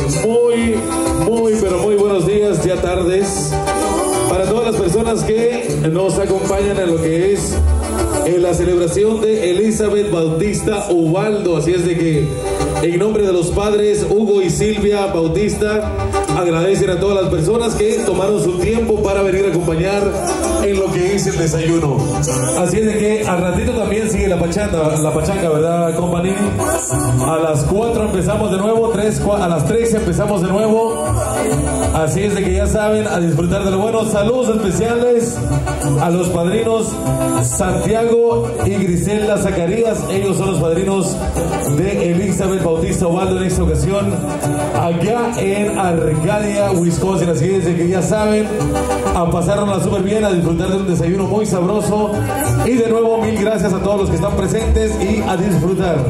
pero muy buenos días, ya tardes, para todas las personas que nos acompañan en lo que es en la celebración de Elizabeth Bautista Ubaldo. Así es de que en nombre de los padres Hugo y Silvia Bautista agradecen a todas las personas que tomaron su tiempo para venir a acompañar en lo que es el desayuno. Así es de que al ratito también sigue la pachanga, ¿verdad, company? A las 4 empezamos de nuevo, a las 3 empezamos de nuevo. Así es de que ya saben, a disfrutar de lo bueno. Saludos especiales a los padrinos Santiago y Griselda Zacarías. Ellos son los padrinos de Elizabeth Bautista Ubaldo en esta ocasión allá en Arcadia, Wisconsin. Así es de que ya saben, a pasárnosla súper bien, a disfrutar de un desayuno muy sabroso. Y de nuevo, mil gracias a todos los que están presentes y a disfrutar.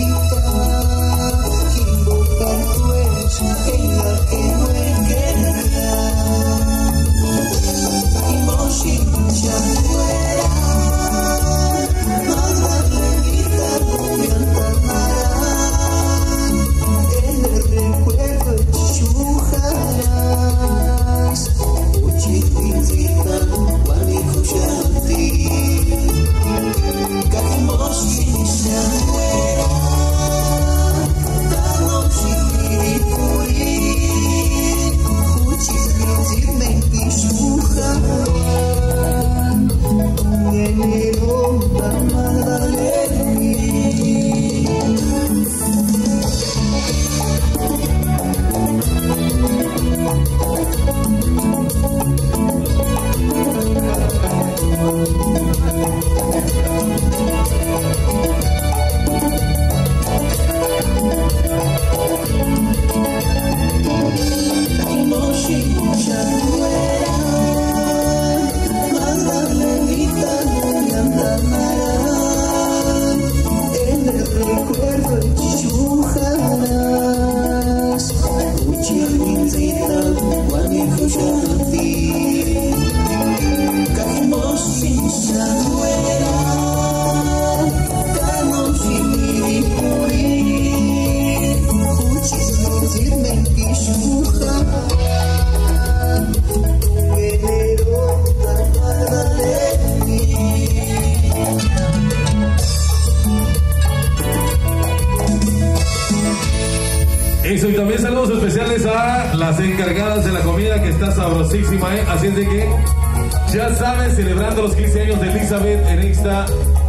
Eso, y también saludos especiales a las encargadas de la comida que está sabrosísima, ¿eh? Así es de que ya saben, celebrando los 15 años de Elizabeth en esta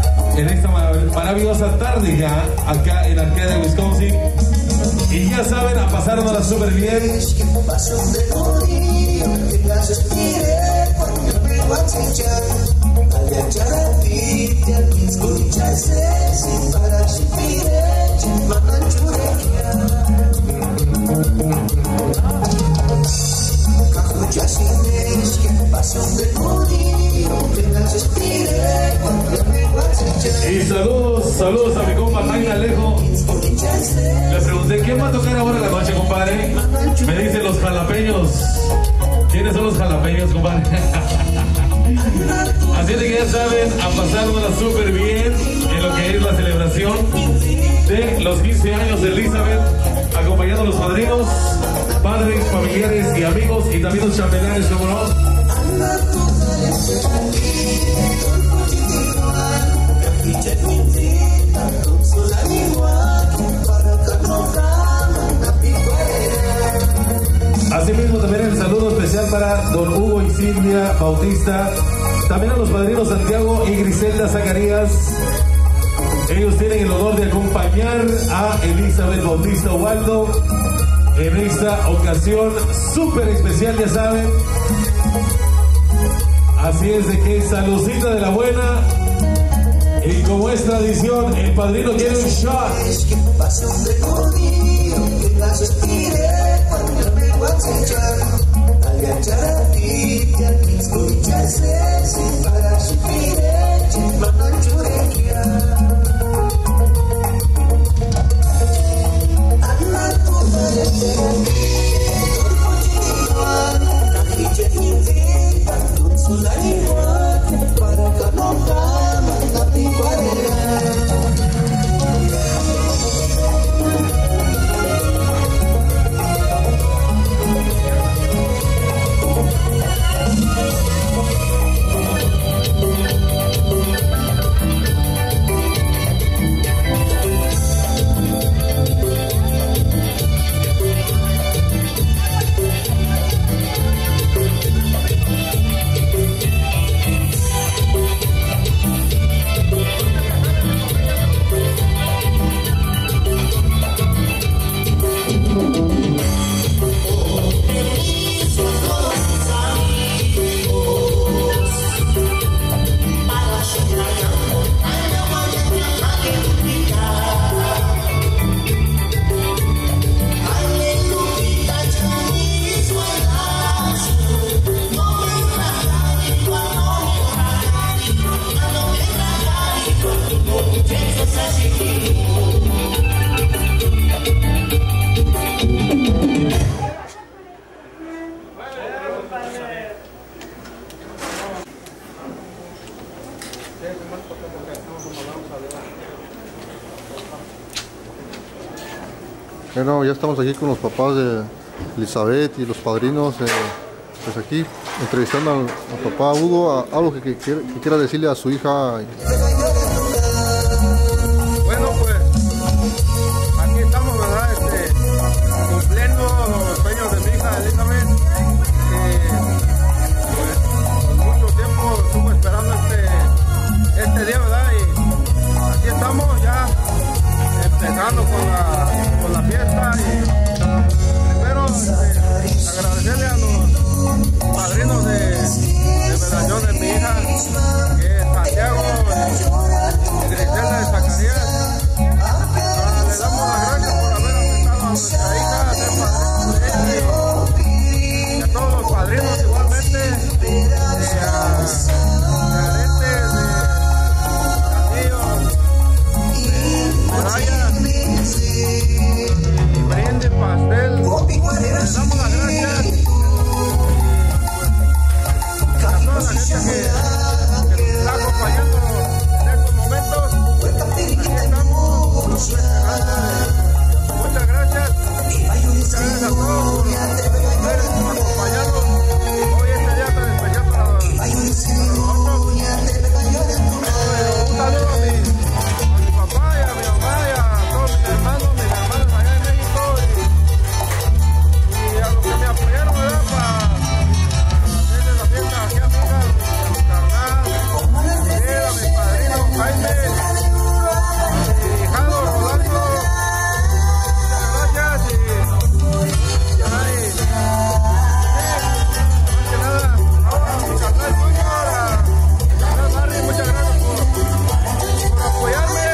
maravillosa tarde ya acá en Arcadia, Wisconsin. Y ya saben, a pasárnosla súper bien. Y saludos a mi compa Jaime Alejo. Le pregunté, ¿quién va a tocar ahora en la noche, compadre? Me dicen los jalapeños. ¿Quiénes son los jalapeños, compadre? Así de que ya saben, a pasárnosla súper bien en lo que es la celebración de los 15 años de Elizabeth, acompañando a los padrinos, padres, familiares y amigos, y también los chambelanes, ¿cómo no? Asimismo también el saludo especial para don Hugo y Silvia Bautista, también a los padrinos Santiago y Griselda Zacarías. Ellos tienen el honor de acompañar a Elizabeth Bautista Ubaldo en esta ocasión súper especial, ya saben. Así es de que saludcita de la buena. Y como es tradición, el padrino quiere un shot. Bueno, ya estamos aquí con los papás de Elizabeth y los padrinos, pues aquí entrevistando al papá Hugo, algo que quiera decirle a su hija. Bueno, pues aquí estamos, ¿verdad? Cumpliendo los sueños de mi hija Elizabeth, pues mucho tiempo estuvo esperando este día, ¿verdad? Y aquí estamos ya empezando con la fiesta. Y primero agradecerle a los padrinos de medallón de mi hija, que es Santiago y Griselda de Zacarías. Le damos las gracias por haber aceptado a nuestra hija a ser padrino de ella, y a todos los padrinos igualmente, a Arete, y brinde, pastel. Le damos las gracias a toda la gente que nos está acompañando en estos momentos. Aquí estamos. Muchas gracias. Muchas gracias a todos por haber acompañado hoy este día tan especial para nosotros. Un saludo a mi papá y a mi mamá y a todos mis hermanas allá en México, y a los que me apoyaron, ¿verdad? Para hacerle la fiesta aquí a mi hija, a mi carnal, a mi padrino Jaime, a mi hijado Rolando. Muchas gracias. Más que nada, ahora a mi carnal Junior, a mi carnal Barry, muchas gracias por apoyarme.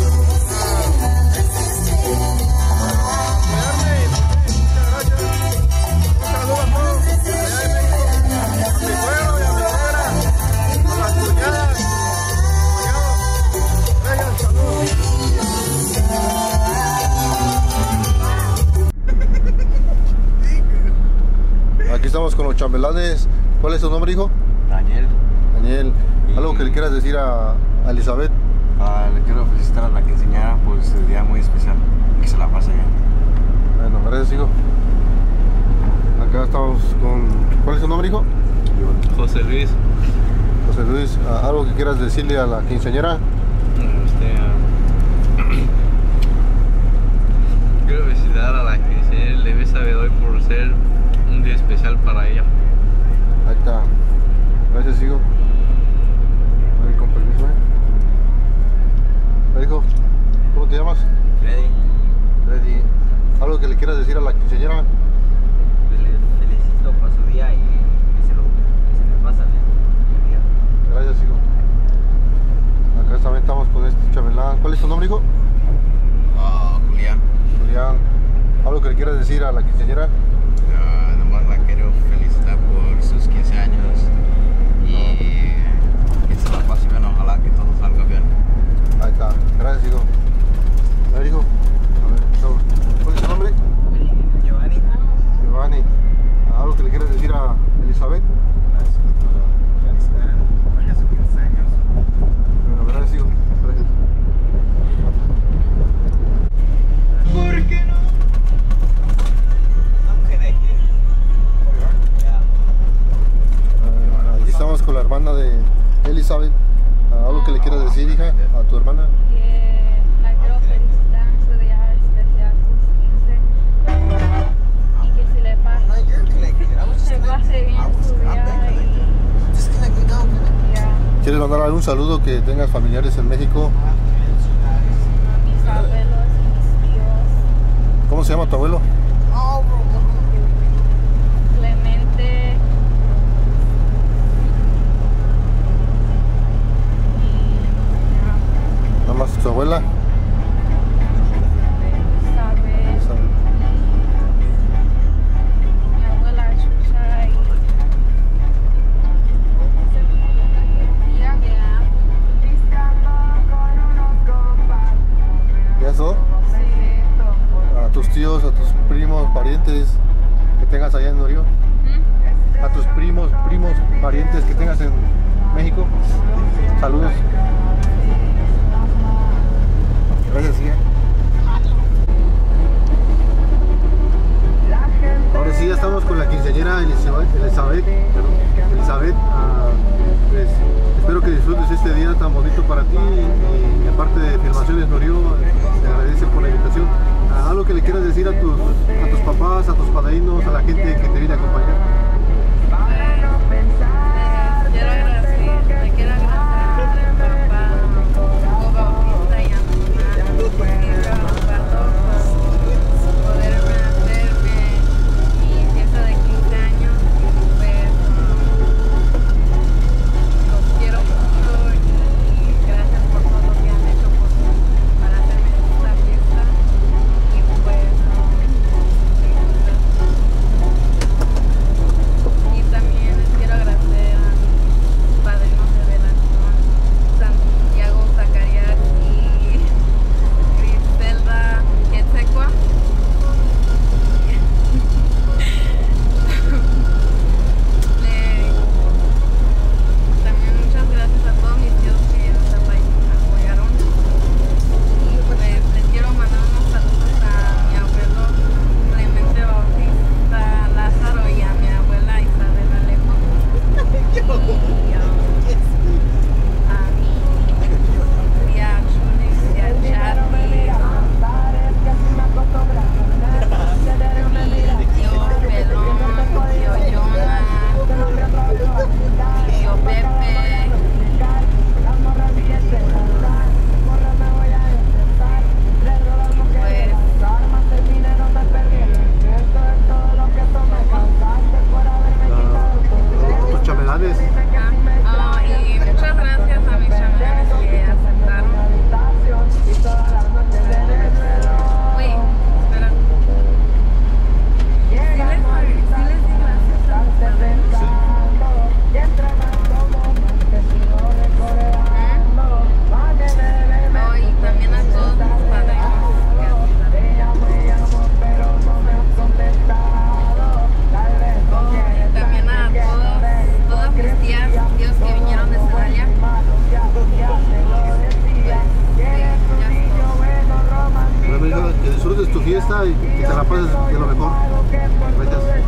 Aquí estamos con los chambelanes. ¿Cuál es tu nombre, hijo? Daniel. Daniel, ¿algo que le quieras decir a Elizabeth? Le quiero felicitar a la quinceañera por este día muy especial. Que se la pase bien. Bueno, gracias, hijo. Acá estamos con... ¿Cuál es tu nombre, hijo? José Luis. José Luis, ¿algo que quieras decirle a la quinceañera? Quiero felicitar a la quinceañera Elizabeth hoy por ser un día especial para ella. Ahí está. Gracias, hijo. Con permiso, hijo, ¿cómo te llamas? Freddy. Freddy, ¿algo que le quieras decir a la quinceañera? Pues le felicito por su día y que se me pasa bien. Gracias, hijo. Acá también estamos con este chambelán. ¿Cuál es tu nombre, hijo? Julián. Julián, ¿algo que le quieras decir a la quinceañera? Nomás la quiero felicitar por sus 15 años y que se la pase bien, ojalá que todo salga bien. Ahí está, gracias, hijo. A ver, hijo, ¿cuál es tu nombre? Giovanni. Giovanni, ¿algo que le quieras decir a Elizabeth? Bueno, gracias, hijo. Gracias. ¿Por qué no? Aquí estamos con la hermana de Elizabeth. ¿Algo que le quieras decir, hija, a tu hermana? Que la quiero felicitar en su día especial, sus 15, y que se le pase bien su día. ¿Quieres mandar algún saludo que tengas familiares en México? A mis abuelos y mis tíos. ¿Cómo se llama tu abuelo? Clemente. Nada más tu abuela. Isabel. Mi abuela Chucha y... ¿Ya es todo? A tus tíos, a tus primos, parientes que tengas allá en Norio. A tus primos, parientes que tengas en México. Saludos. Gracias, Elizabeth, pues, espero que disfrutes este día tan bonito para ti y de parte de Filmaciones Norio te agradece por la invitación. Algo que le quieras decir a tus papás, a tus padrinos, a la gente que te viene a acompañar. Quiero agradecer a mi papá, Hugo Bautista y a mi mamá, por poderme hacerme mi fiesta de 15 años. Pues los quiero mucho y gracias por todo lo que han hecho para hacerme esta fiesta. Y pues y también les quiero agradecer a mis padrinos de velación, Santiago Zacarías y Griselda Quetzecua. También muchas gracias a todos mis tíos que nos apoyaron. Y pues les quiero mandar unos saludos a mi abuelo Clemente Bautista Lázaro y a mi abuela Isabel Alejo. Y a mi tía Chulis, tía Charlie, tío Pelón, tío Jonah, tío Pepe. Tus chambelanes. Y muchas gracias a mis chambelanes que aceptaron. Uy, espera. Sí les di gracias a ustedes. Y también a todos mis padrinos que y también a todas mis tías, tíos que vinieron de Celaya. Bueno, hija, que disfrutes tu fiesta y que te la pases de lo mejor. Gracias.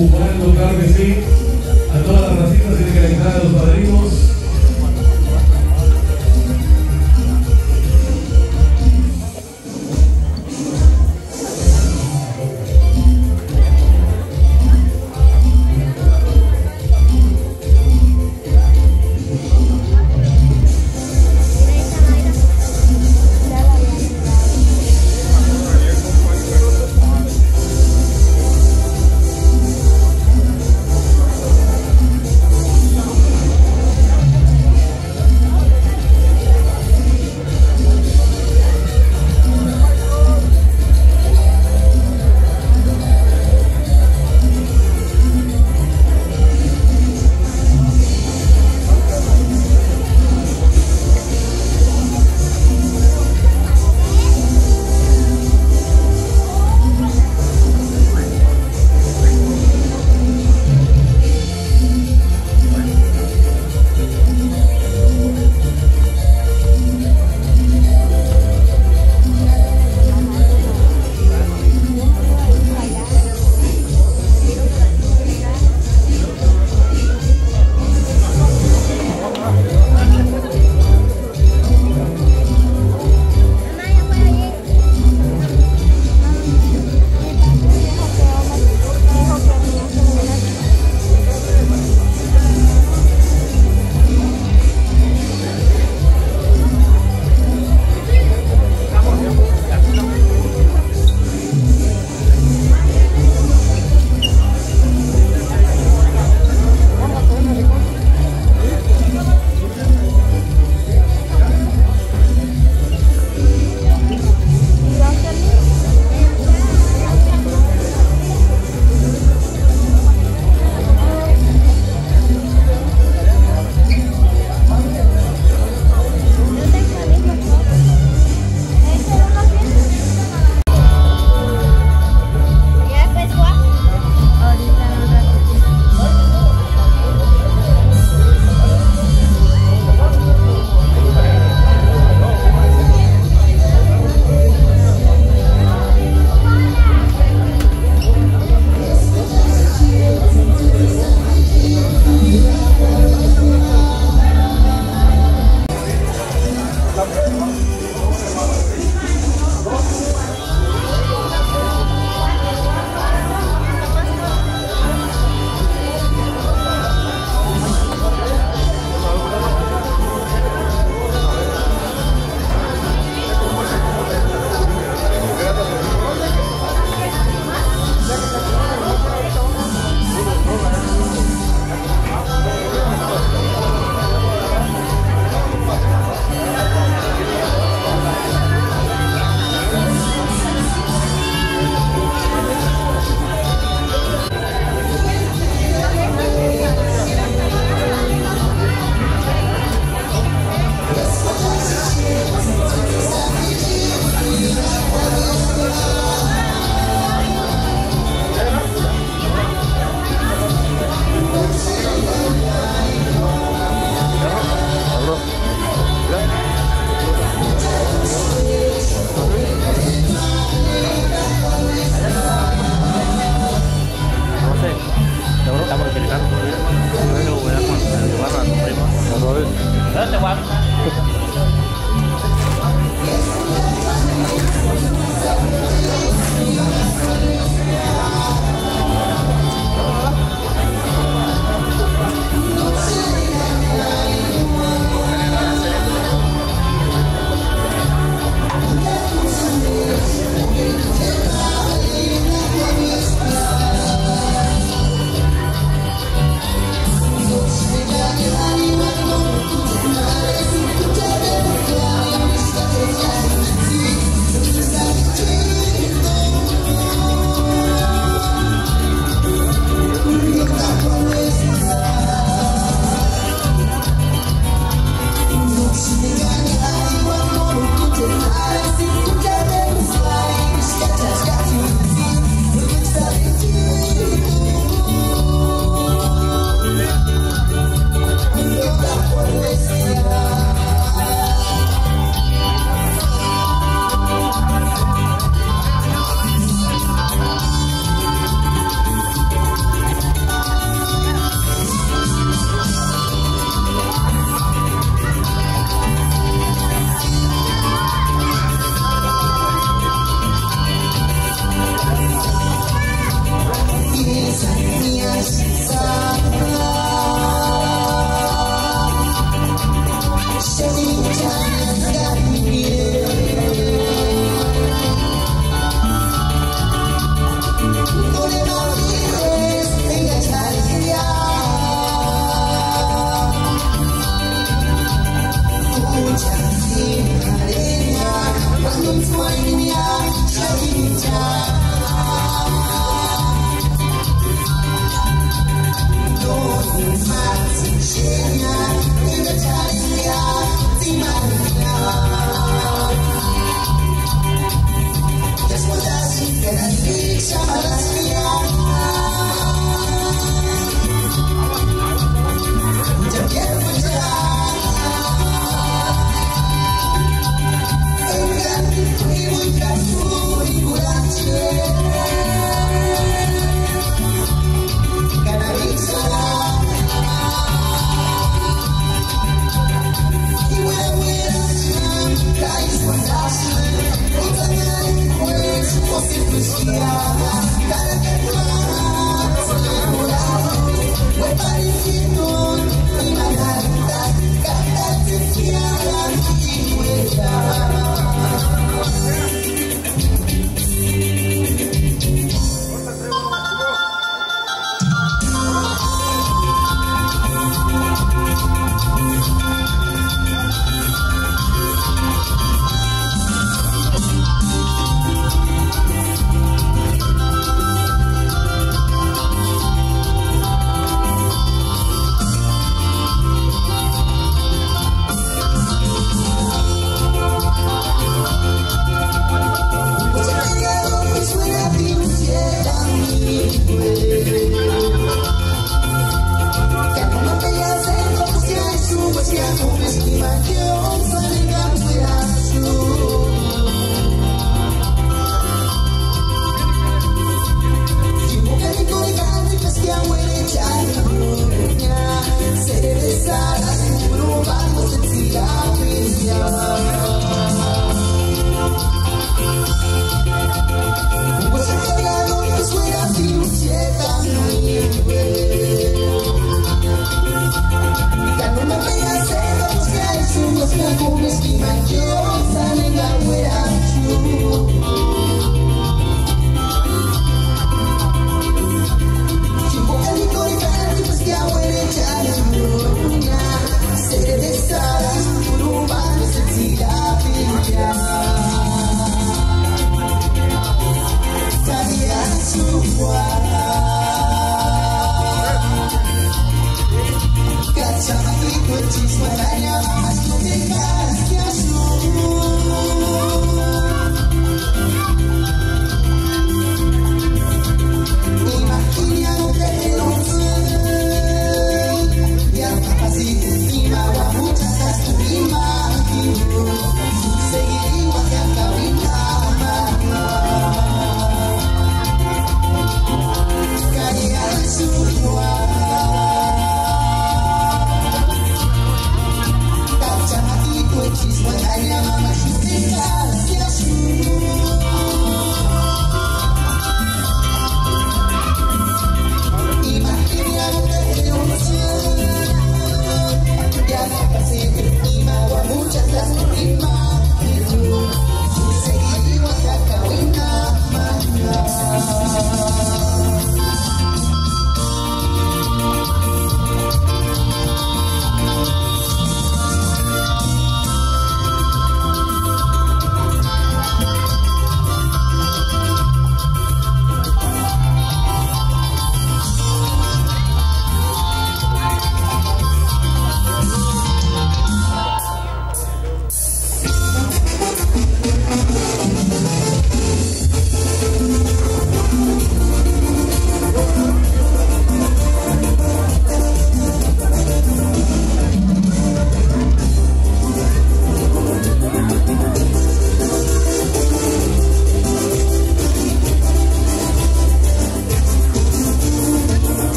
Ubaldo, claro que sí. A todas las racitas tienen que entrar a los padrinos.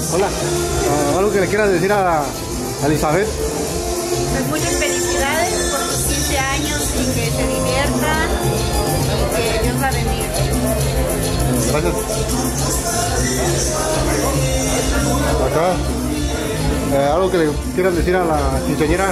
Hola. ¿Algo que le quieras decir a Elizabeth? Pues muchas felicidades por sus 15 años y que se diviertan y que Dios la bendiga. Gracias. Acá. ¿Algo que le quieras decir a la quinceañera?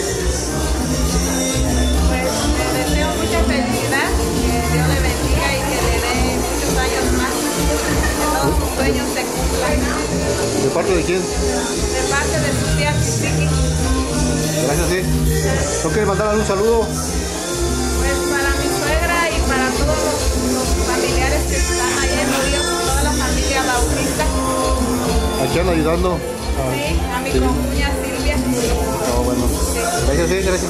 Pues le deseo mucha felicidad, que Dios le bendiga y que le dé muchos años más, que todos sus sueños se cumplan. ¿De parte de quién? De parte de su tía Chichiqui. Gracias, sí. ¿No quieres mandar un saludo? Pues para mi suegra y para todos los familiares que están allá en Río, toda la familia bautista. Aquí ando ayudando. Sí, a mi concuña Silvia. Bueno. Sí. Gracias, sí, gracias.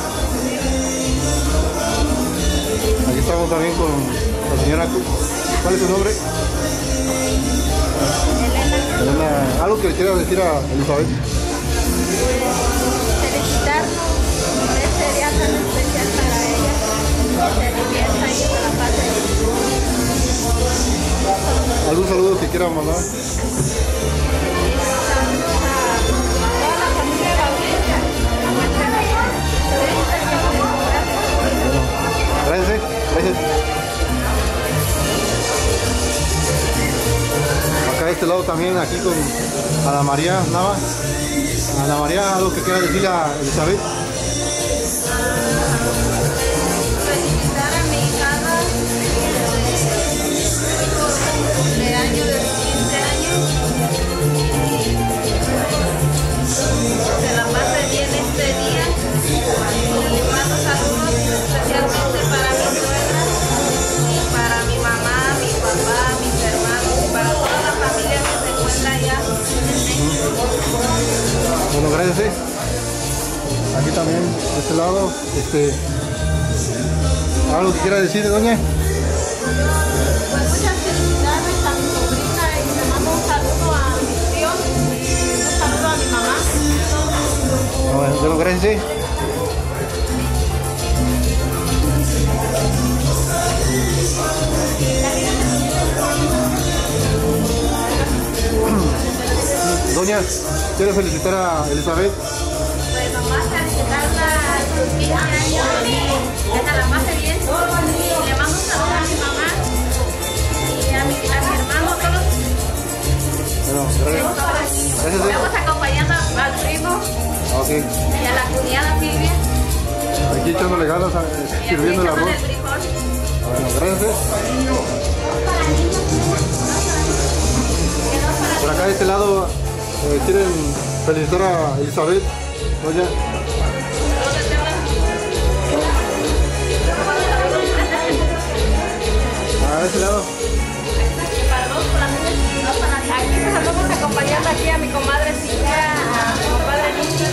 Aquí estamos también con la señora. ¿Cuál es su nombre? Elena. ¿Algo que le quieras decir a Elizabeth? Felicitarnos por este día tan especial para ella. Que se divierta y que la pase. ¿Algún saludo que quiera mandar? Gracias, gracias. Acá de este lado también, aquí con Ana María Nava. Ana María, ¿algo que quiera decirle a Elizabeth? Felicitar a mi hijada de año de 15 años. Se la pase bien este día. Y mando saludos especialmente para mi suegra y para mi mamá, mi papá, mis hermanos y para toda la familia que se encuentra allá en México. Bueno, gracias, ¿eh? Aquí también, de este lado, ¿algo que quiera decir, doña? Pues muchas felicidades a mi sobrina y le mando un saludo a mis tíos, un saludo a mi mamá. Bueno, gracias, ¿eh? Doña, ¿quiere felicitar a Elizabeth? Pues nomás felicitarla a sus 15 años y que se la pase bien. Y le mando un saludo a mi mamá y a mi hermano, todos. Bueno, gracias. Gracias. Estamos acompañando al primo y a la cuñada Silvia. Aquí echándole ganas, sirviendo el arroz. Bueno, gracias. Por acá de este lado, ¿quieren felicitar a Elizabeth? Oye. A ese lado. Aquí nos estamos acompañando aquí a mi comadre Silvia, a mi compadre Nicky,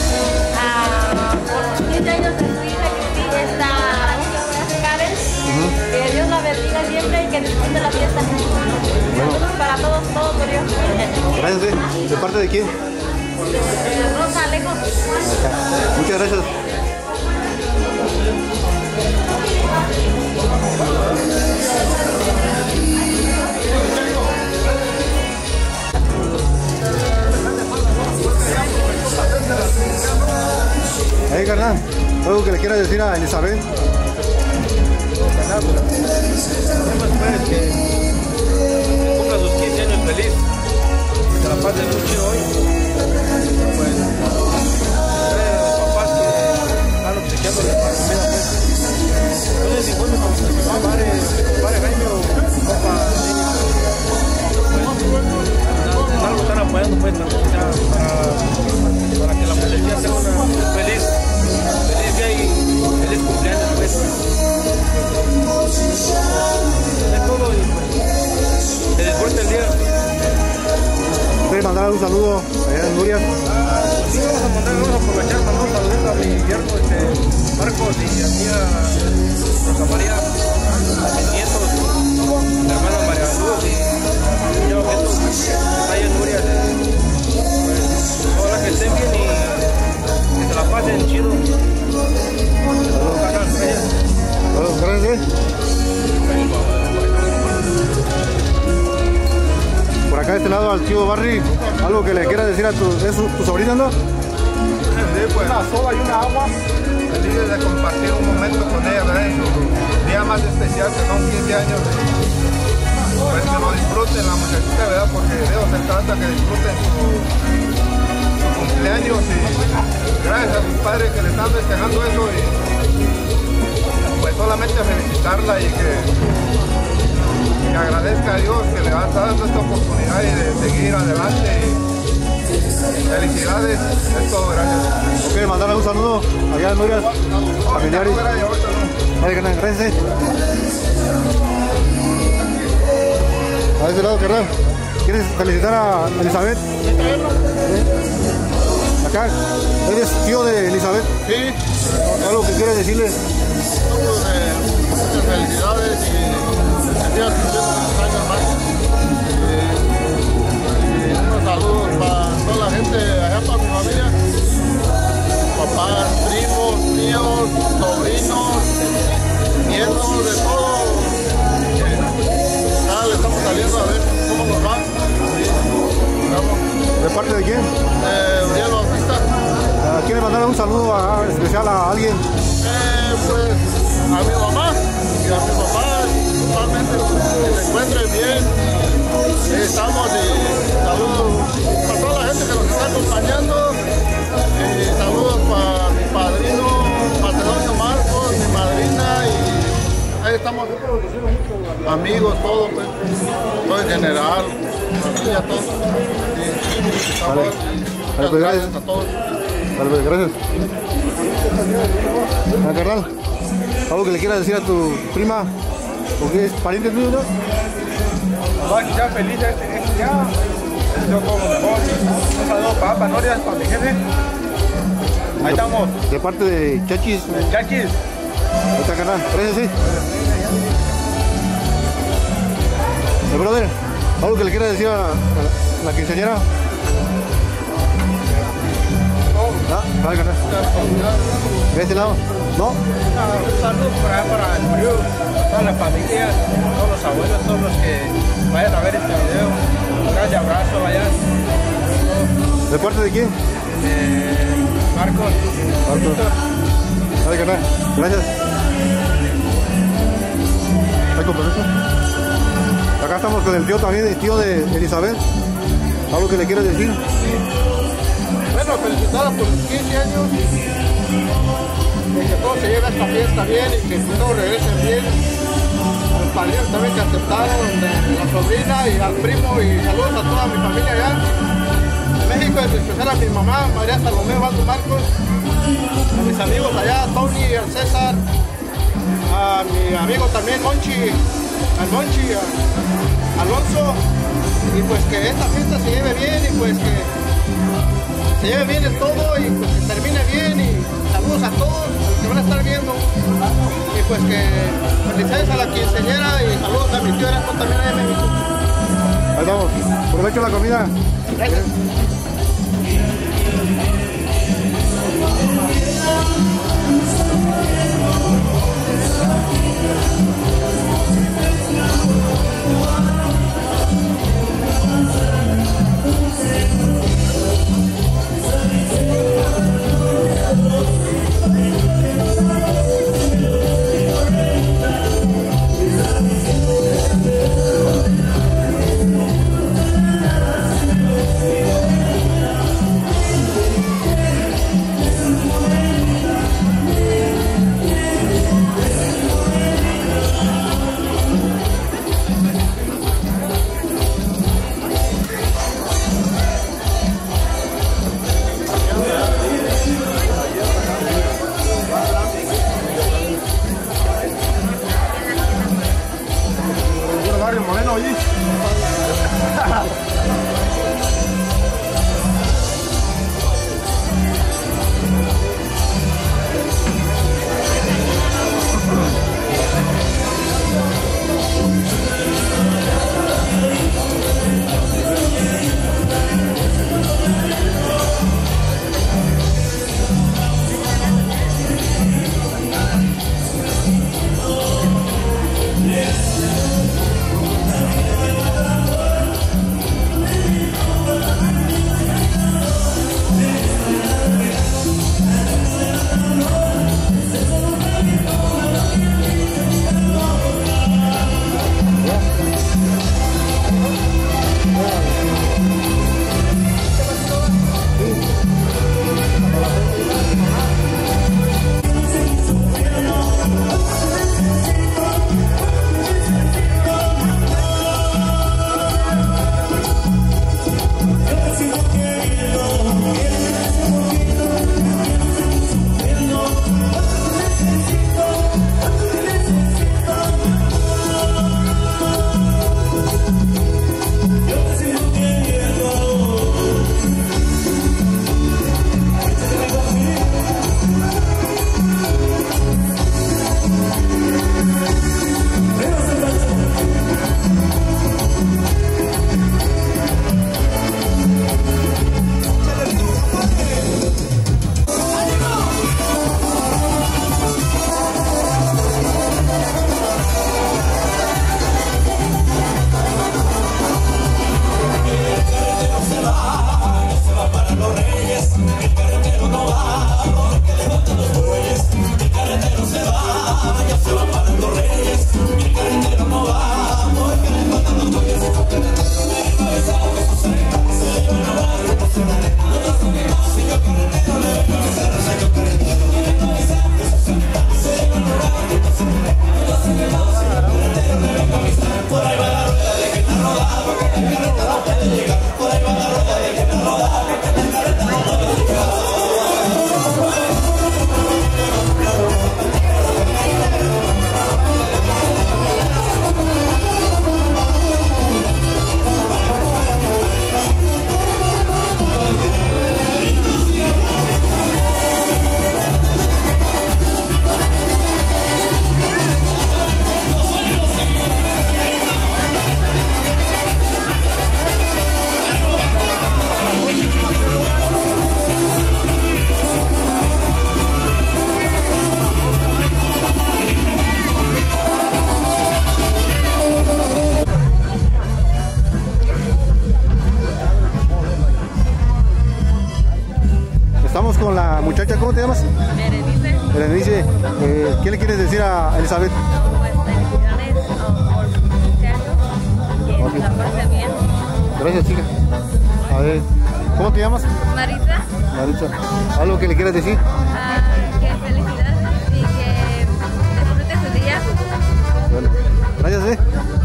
por los 15 años de su hija que está Karen. Que Dios la bendiga siempre y que disfrute la fiesta. Saludos para todos por Dios. Gracias. ¿De parte de quién? Rosa Alejo. Muchas gracias. Carnal, ¿algo que le quieras decir a Elizabeth? Pues que cumpla sus 15 años feliz, que la pase muy chido hoy. Pues, los papás que están obsequiándole para comida, pues. No sé si fue mi compadre Jaime o mi papá Niño, pues, algo están apoyando, pues, para que la policía sea una feliz día y feliz cumpleaños, pues. Es todo y pues, se disfruta el día. ¿Quieres mandar un saludo allá en Nuria? Sí, vamos a aprovechar, mandar un saludo a mi yerno Marcos y a mi tía Rosa María, a mis nietos, a mi hermana María Luz y a mi niño Beto, que está allá en Nuria. Pues, ahora que estén bien y que se la pasen chido. Gracias. Por acá de este lado al tío Barry. Algo que le quieras decir a tu sobrina, ¿no? Sí, pues, una soda y una agua. Felices de compartir un momento con ella, ¿verdad? En su día más especial, que son 15 años. Pues que lo disfruten la muchachita, ¿verdad? Porque de eso se trata, que disfruten su cumpleaños. Y gracias a sus padres que le están festejando eso. Y pues solamente felicitarla y que agradezca a Dios que le va dando esta oportunidad y de seguir adelante. Y felicidades, es todo, gracias. Ok, mandarle un saludo allá en Nuria, familiares. Gracias. A ese lado, carnal. ¿Quieres felicitar a Elizabeth? Acá. ¿Eres tío de Elizabeth? Sí. ¿Algo que quieres decirle? Muchas felicidades y que sigas cumpliendo muchos años más. Y unos saludos para toda la gente allá, para mi familia. Papás, primos, tíos, sobrinos, nietos, de todo. Nada, le estamos saliendo a ver cómo nos va. ¿De parte de quién? Uriel Bautista. ¿Quiere mandar un saludo especial a alguien? Pues a mi mamá y a mi papá, totalmente que se encuentren bien. Estamos y saludos para toda la gente que nos está acompañando. Y saludos para mi padrino Macedonio Marcos, mi madrina, y ahí estamos amigos, todos, pues, todo en general, familia, todos. Muchas gracias a todos. Vale, gracias. Carnal, ¿algo que le quieras decir a tu prima? Porque es pariente tuyo, ¿no? Va, que sea feliz este día. Yo como mejor. Un saludo para Norias, para mi jefe. Ahí estamos. De parte de Chachis. Chachis. Ahí está, carnal. Gracias, sí. Brother, ¿algo que le quieras decir a la quinceañera? Vale, carnal. ¿De este lado? ¿No? Un saludo para el frío, toda la familia, todos los abuelos, todos los que vayan a ver este video. Un gran abrazo allá. ¿De parte de quién? Marcos. Vale, carnal. Gracias. ¿Hay compromiso? Acá estamos con el tío también, el tío de Elizabeth. ¿Algo que le quieras decir? Bueno, felicitarla por los 15 años. Que todo se lleve a esta fiesta bien y que todos regresen bien. A los padrinos también que aceptaron, la sobrina y al primo, y saludos a toda mi familia allá. En México, en especial a mi mamá, María Salomé Valdo Marcos, a mis amigos allá, Tony, al César, a mi amigo también Monchi, al Monchi, a Alonso, y pues que esta fiesta se lleve bien y pues que se lleve bien en todo y pues que termine bien, y saludos a todos los que van a estar viendo, y pues que felicidades a la quinceañera y saludos a mi tío Erasto también allá en México. Ahí estamos, aprovecho la comida. Gracias. Muchacha, ¿cómo te llamas? Berenice. Berenice, ¿qué le quieres decir a Elizabeth? Pues felicidades por 15 años, que se la pase bien. Gracias, chica. A ver, ¿cómo te llamas? Marita, Marita, ¿algo que le quieras decir? que felicidades y que disfrute su día. Bueno, gracias,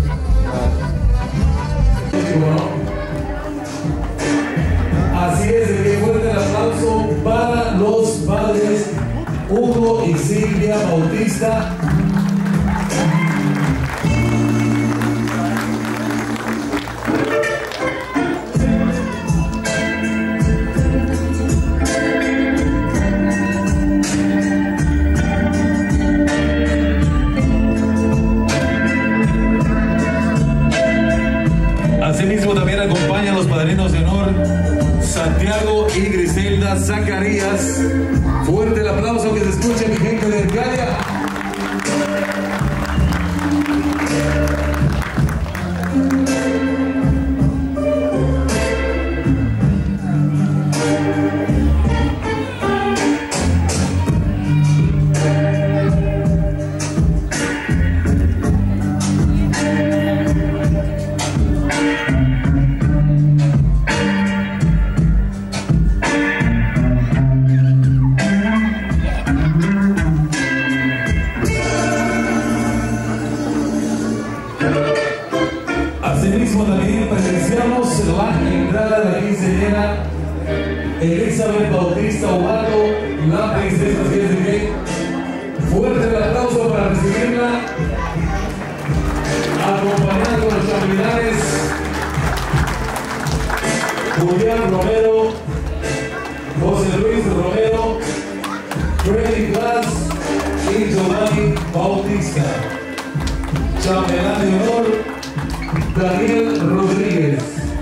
Así es, que fuerte el aplauso para los padres Hugo y Silvia Bautista. Asimismo también acompañan los padrinos de honor Santiago y Griselda Zacarías. Fuerte el aplauso, que se escuche, mi gente de Arcadia. Asimismo también presenciamos la entrada de la quinceañera Elizabeth Bautista Ubaldo, la princesa de Rey. Fuerte el aplauso para recibirla, acompañando a los chambelanes Julián Romero, José Luis Romero, Freddy Glass y Giovanni Bautista. Chambelán de honor Daniel Rodríguez.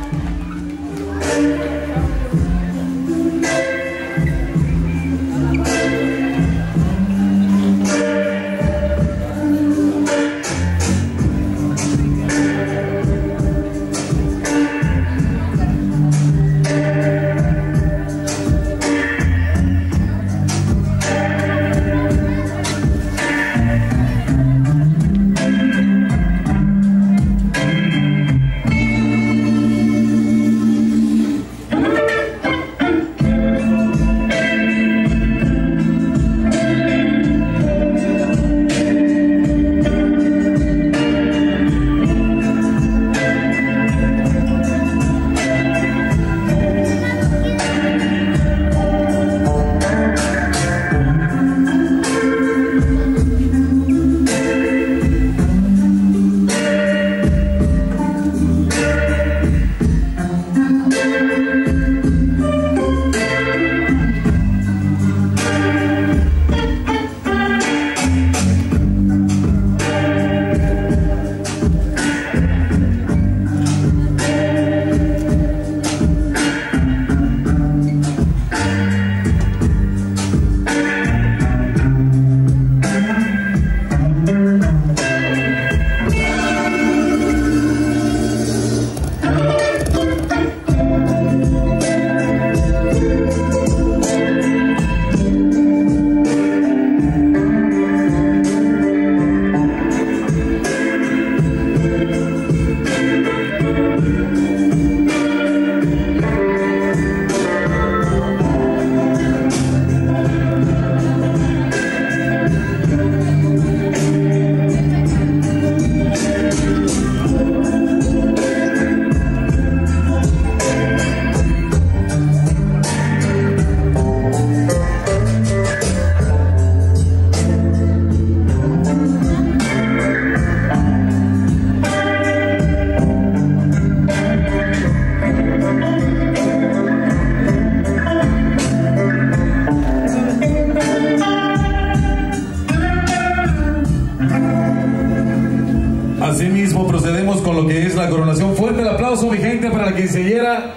Asimismo procedemos con lo que es la coronación. Fuerte el aplauso, mi gente, para la quinceañera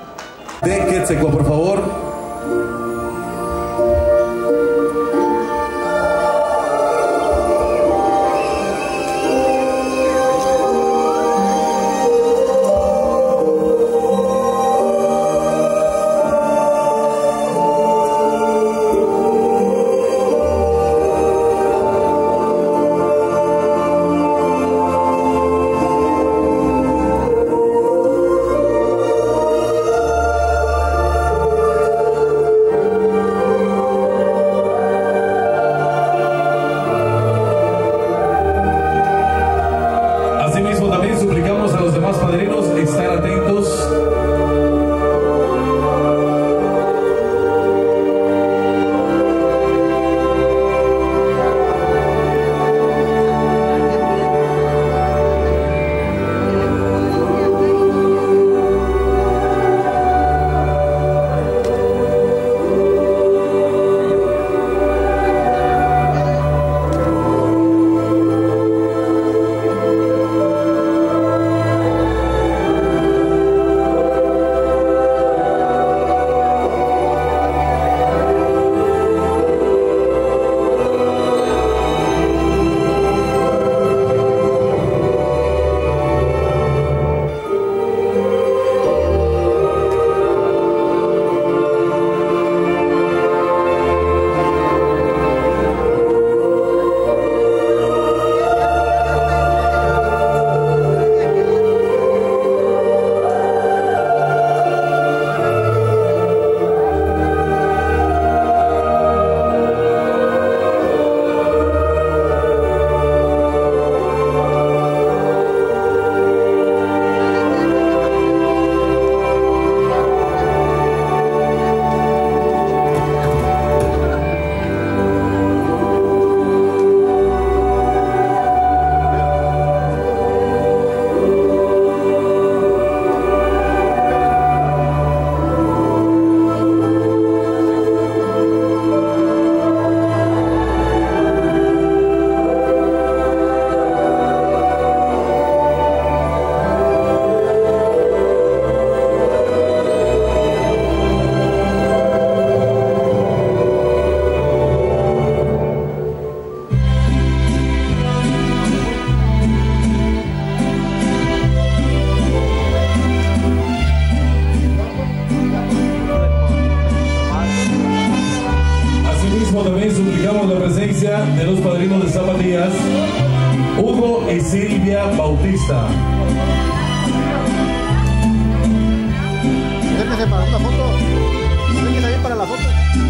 de Quetzalcóatl, por favor. de los padrinos de Zapatillas, Hugo y Silvia Bautista. Acérquese para una foto. Acérquese ahí para la foto.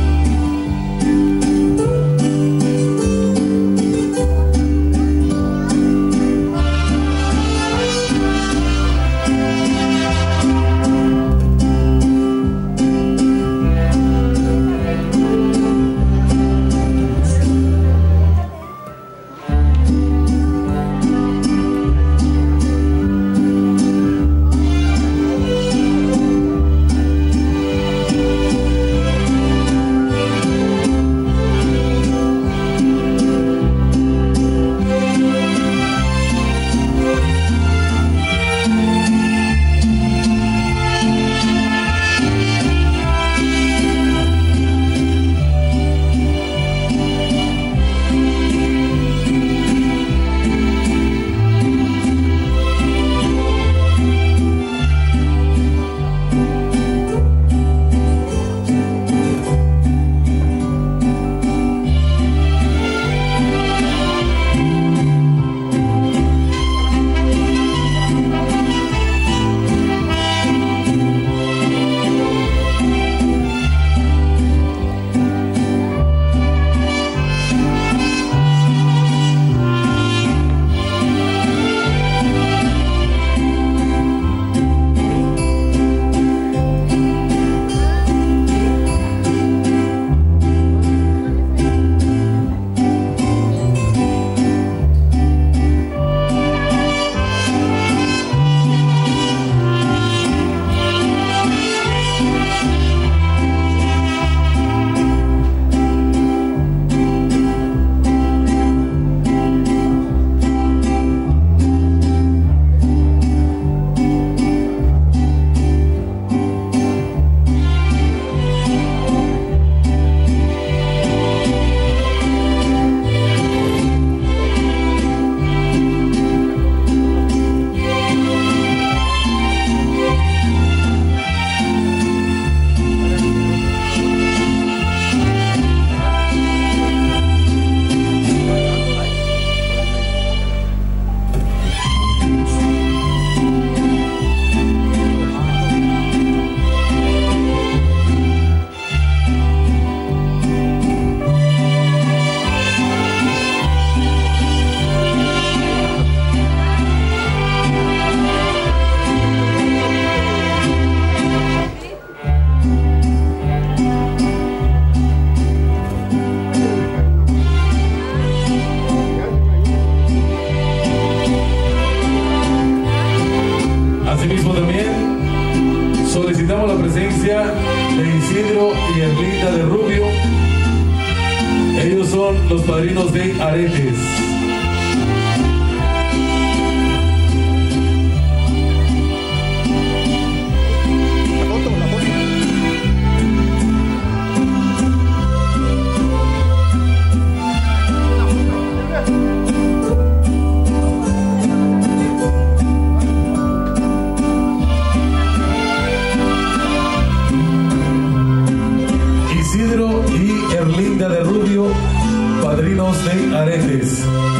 Asimismo también solicitamos la presencia de Isidro y Erlinda de Rubio. Ellos son los padrinos de Aretes. Isidro y Erlinda de Rubio, padrinos de Aretes.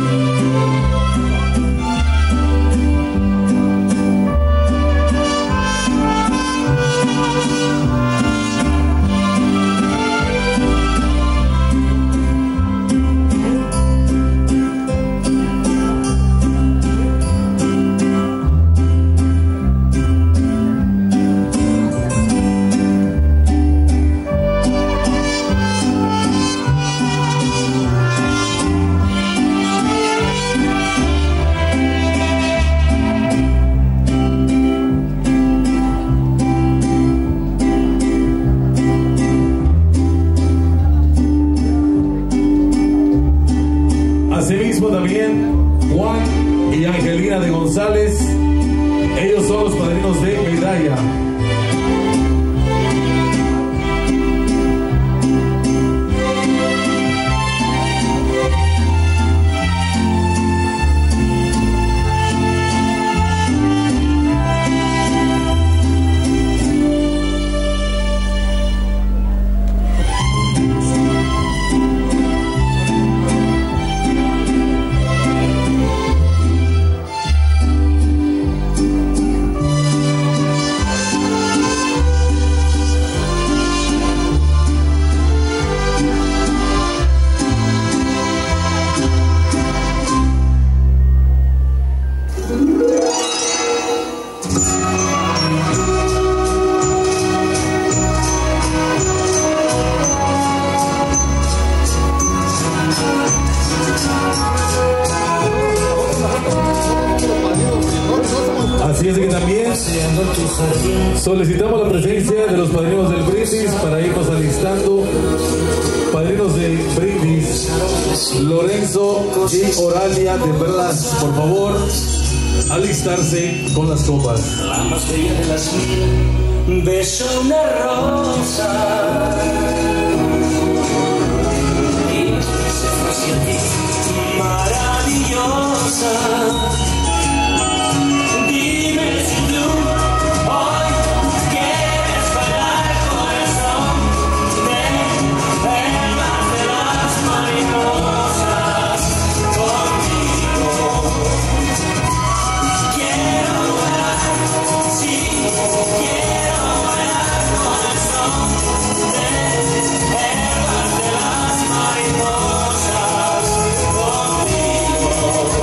Asimismo también Juan y Angelina de González, ellos son los padrinos de Medalla. Solicitamos la presencia de los padrinos del brindis para irnos alistando. Padrinos del brindis, Lorenzo y Oralia de Blas, por favor, alistarse con las copas. La más bella de las mil, beso una rosa. Y se fue hacia ti, maravillosa. Dime si tú hoy quieres bailar, corazón, de las mariposas conmigo. Quiero bailar, sí, quiero bailar, corazón, de las mariposas conmigo.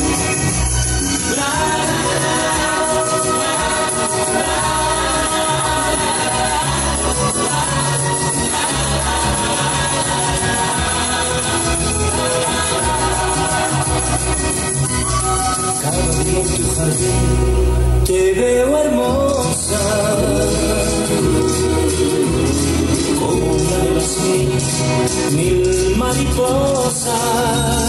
Cada día en tu jardín te veo hermosa, como una de las mil mariposas.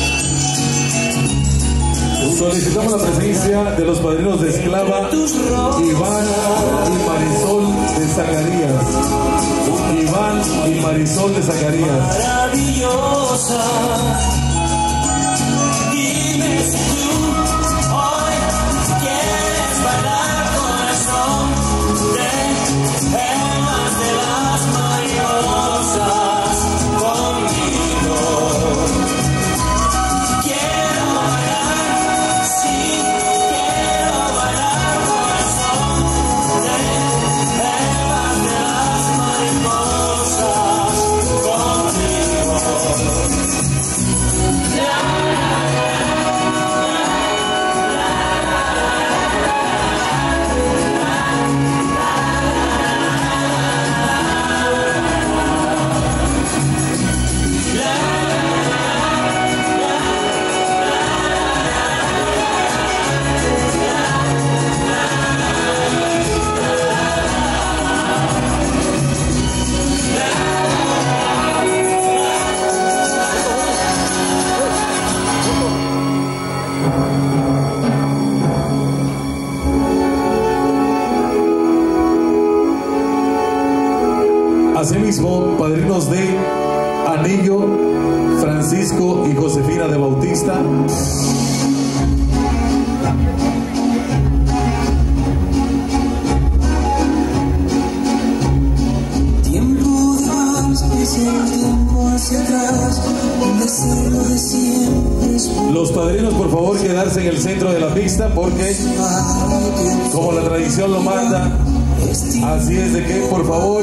Solicitamos la presencia de los padrinos de Esclava, Iván y Marisol de Zacarías. Iván y Marisol de Zacarías. Maravillosa. Dime si tú hoy quieres bailar, corazón, de las mariposas conmigo. Quiero bailar, sí, quiero bailar, corazón, de las mariposas conmigo. Asimismo, padrinos de Anillo, Francisco y Josefina de Bautista. Tiempo de vals, es el tiempo hacia atrás, un deseo de siempre. Los padrinos, por favor, quedarse en el centro de la pista porque, como la tradición lo manda, así es de que, por favor,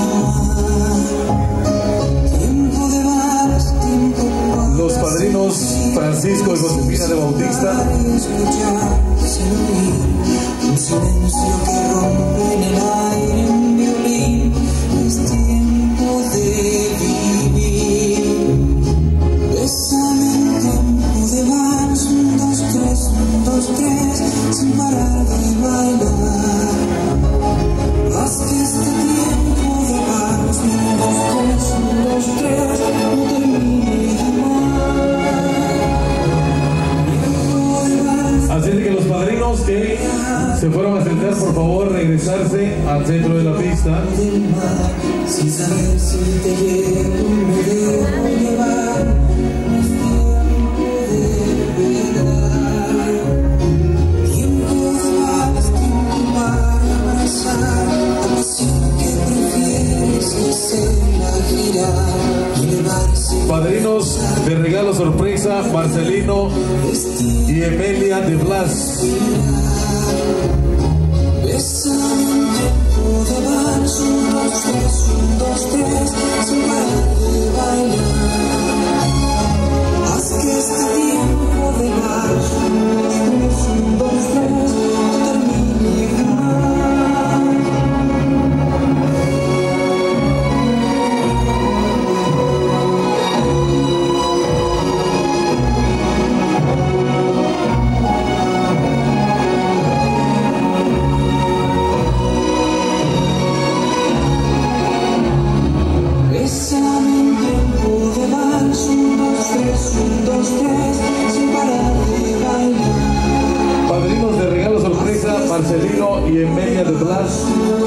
los padrinos Francisco y Josefina de Bautista. Un silencio que rompe en el aire, un violín, es tiempo de vivir. Bésame en tiempo de vals, 1, 2, 3, 1, 2, 3, sin parar de bailar. Más que este tiempo de vals, 1, 2, 3, 1, 2, 3, no termine jamás. Así es que los padrinos que se fueron a sentar, por favor, regresarse al centro de la pista. Sin saber si te llevo, me dejo llevar. No es tiempo de verdad. Tiempo de vals, tiempo para abrazar. La pasión que prefieres hacerla girar y elevarse. Padrinos de regalo sorpresa, Marcelino y Emilia de Blas. Bésame en tiempo de vals, 1, 2, 3, 1, 2, 3, sin parar de bailar. Haz que este tiempo de vals, 1, 2, 3, no termine jamás. Padrinos de regalo sorpresa, Marcelino y Emilia de Blas.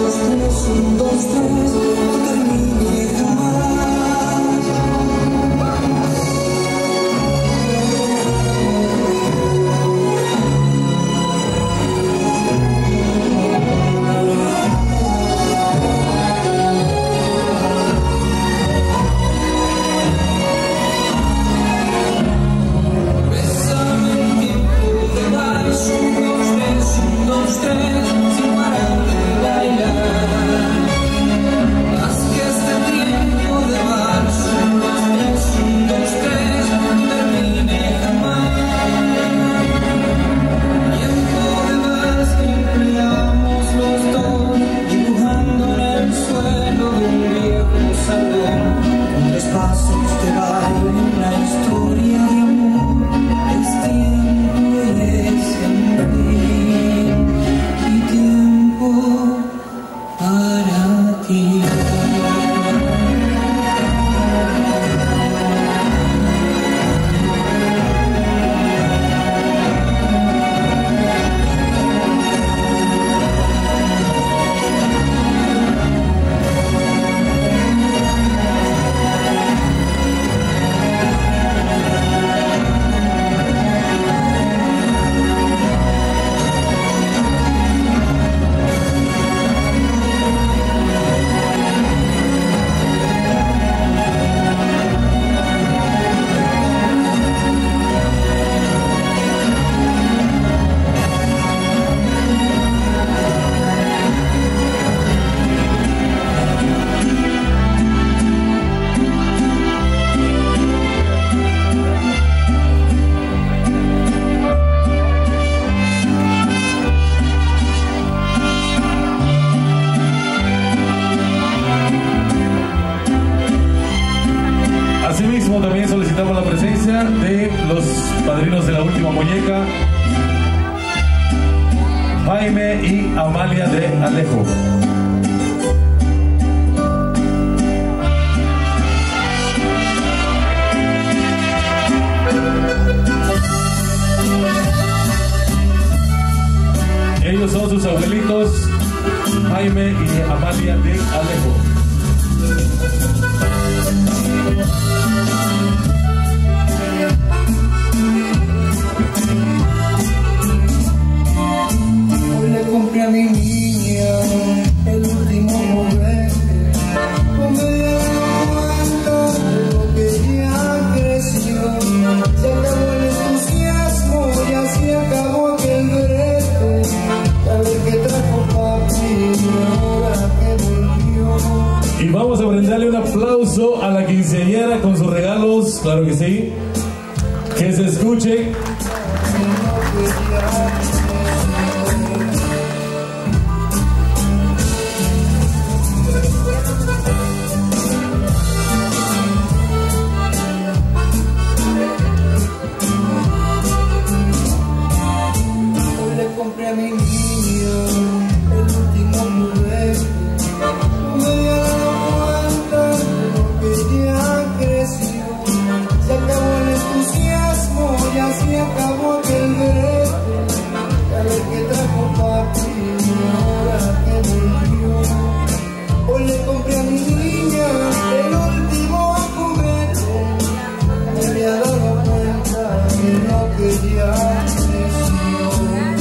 Asimismo, también solicitamos la presencia de los padrinos de la última muñeca, Jaime y Amalia de Alejo. Ellos son sus abuelitos, Jaime y Amalia de Alejo. Hoy le compré a mi niña el último juguete, no me dieron cuenta de lo que ya creció. Se acabó el entusiasmo y así acabó aquel brete. A ver qué trajo papi ahora que volvió. Y vamos a brindarle un aplauso a la quinceañera con sus regalos, claro que sí. Que se escuche. Hoy le compré a mi niño el último juguete, no me había dado cuenta de lo que ya creció. Se acabó el entusiasmo y así acabó aquel brete. A ver qué trajo papi ahora que volvió. Hoy le compré a mi niña el último juguete, me había dado cuenta de lo que ya creció.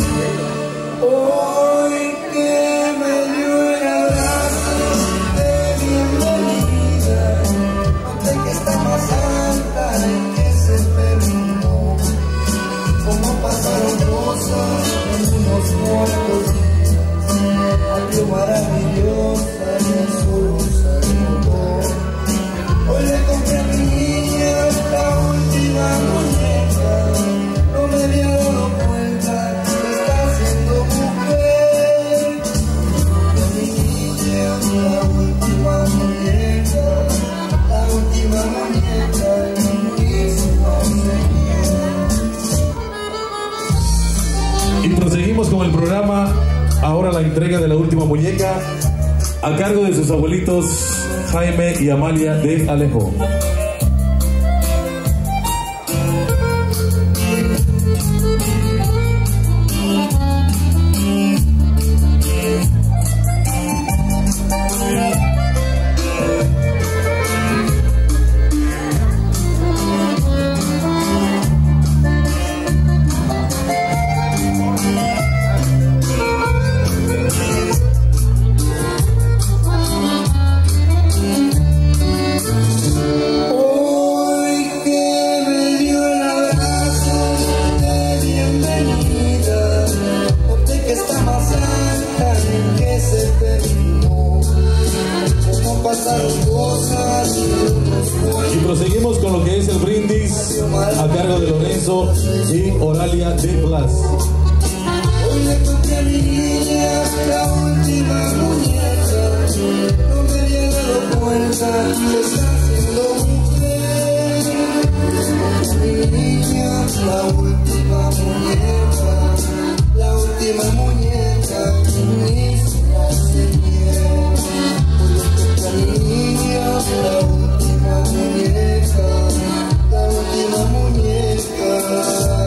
Hoy que me dio el abrazo de bienvenida, noté que está más alta y que se terminó. Como pasaron cosas en unos cuantos días, algo maravillosa y eso salió. Hoy le compré a mi niña la última muñeca, no me había dado cuenta que está haciendo mujer. De mi niña la última muñeca, la última muñeca de mi misma señora. Y proseguimos con el programa. Ahora la entrega de la última muñeca a cargo de sus abuelitos Jaime y Amalia de Alejo. Y proseguimos con lo que es el brindis a cargo de Lorenzo y Oralia de Blas. Hoy le toqué a mi niña la última muñeca, no me había dado cuenta que está haciendo mujer. Mi niña, la última muñeca, la última muñeca, ni se hace bien. Hoy le toqué a mi niña la última muñeca, la última muñeca.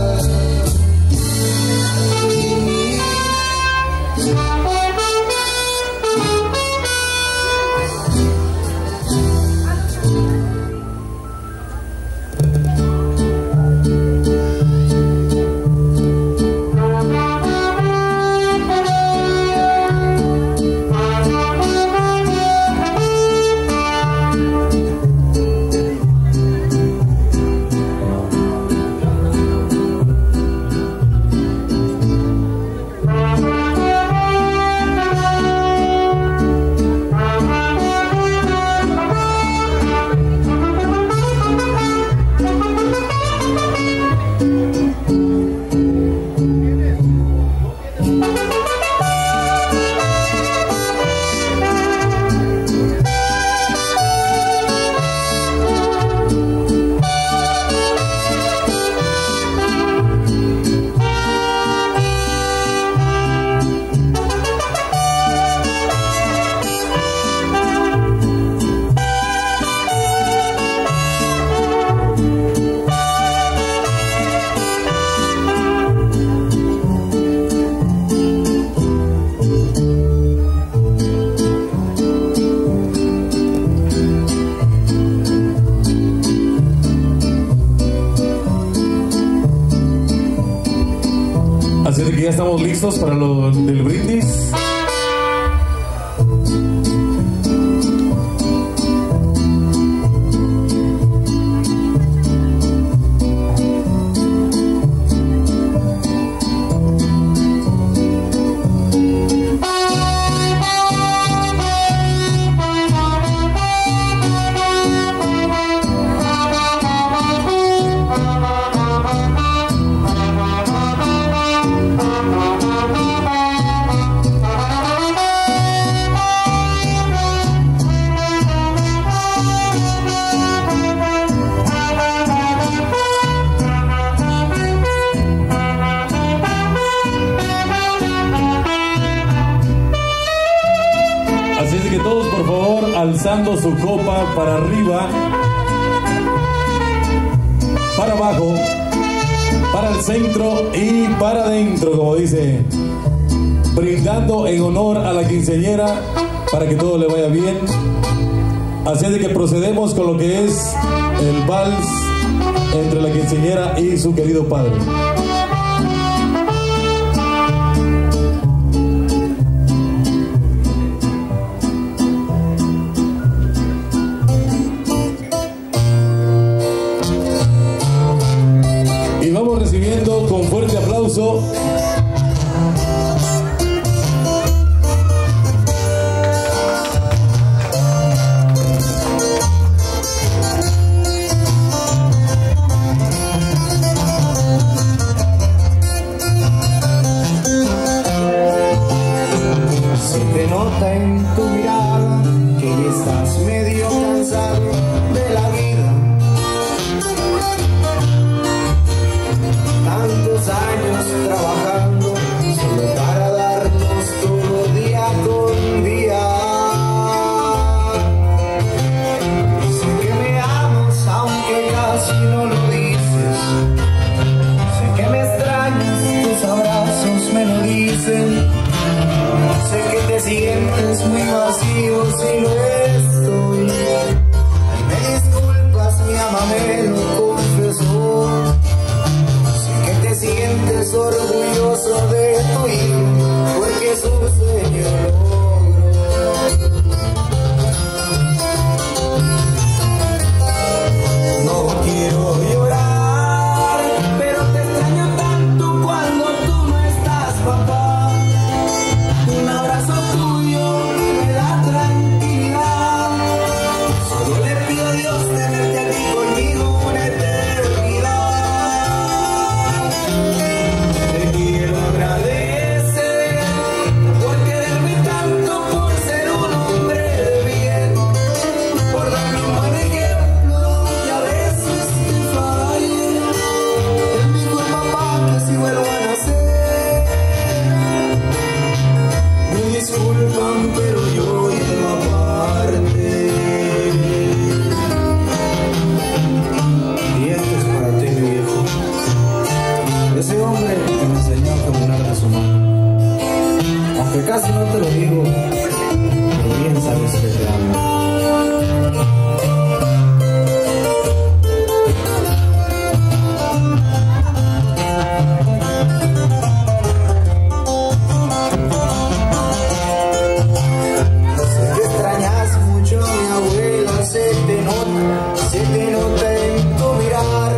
Así de que ya estamos listos para lo del brindis. Así es que todos, por favor, alzando su copa para arriba, para abajo, para el centro y para adentro, como dice, brindando en honor a la quinceañera para que todo le vaya bien. Así es de que procedemos con lo que es el vals entre la quinceañera y su querido padre. Vamos recibiendo con fuerte aplauso se te nota en tu mirada que ya estás medio cansado de la vida. Tantos años trabajando te lo digo, pero bien sabes que te amo. Se te nota en tu mirar.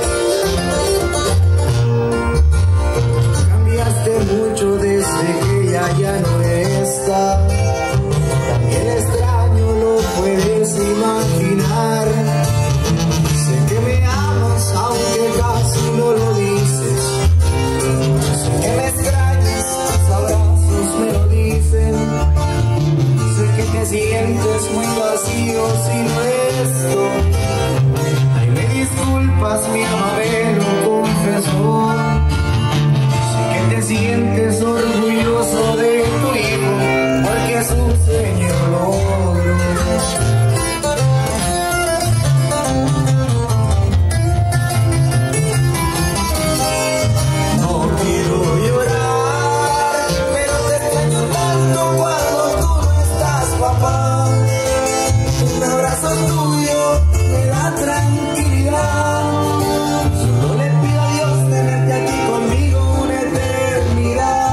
Cambiaste mucho desde que ya no está. También extraño, lo puedes imaginar. Sé que me amas aunque casi no lo dices. Sé que me extrañas, tus abrazos me lo dicen. Sé que te sientes muy vacío si no estoy. Ay, me disculpas, mi mamá me lo confesó. Sé que te sientes orgulloso de tu hijo, porque su sueño logró. No quiero llorar, pero te extraño tanto cuando tú no estás, papá. Un abrazo tuyo me da tranquilidad. Solo le pido a Dios tenerte aquí conmigo una eternidad.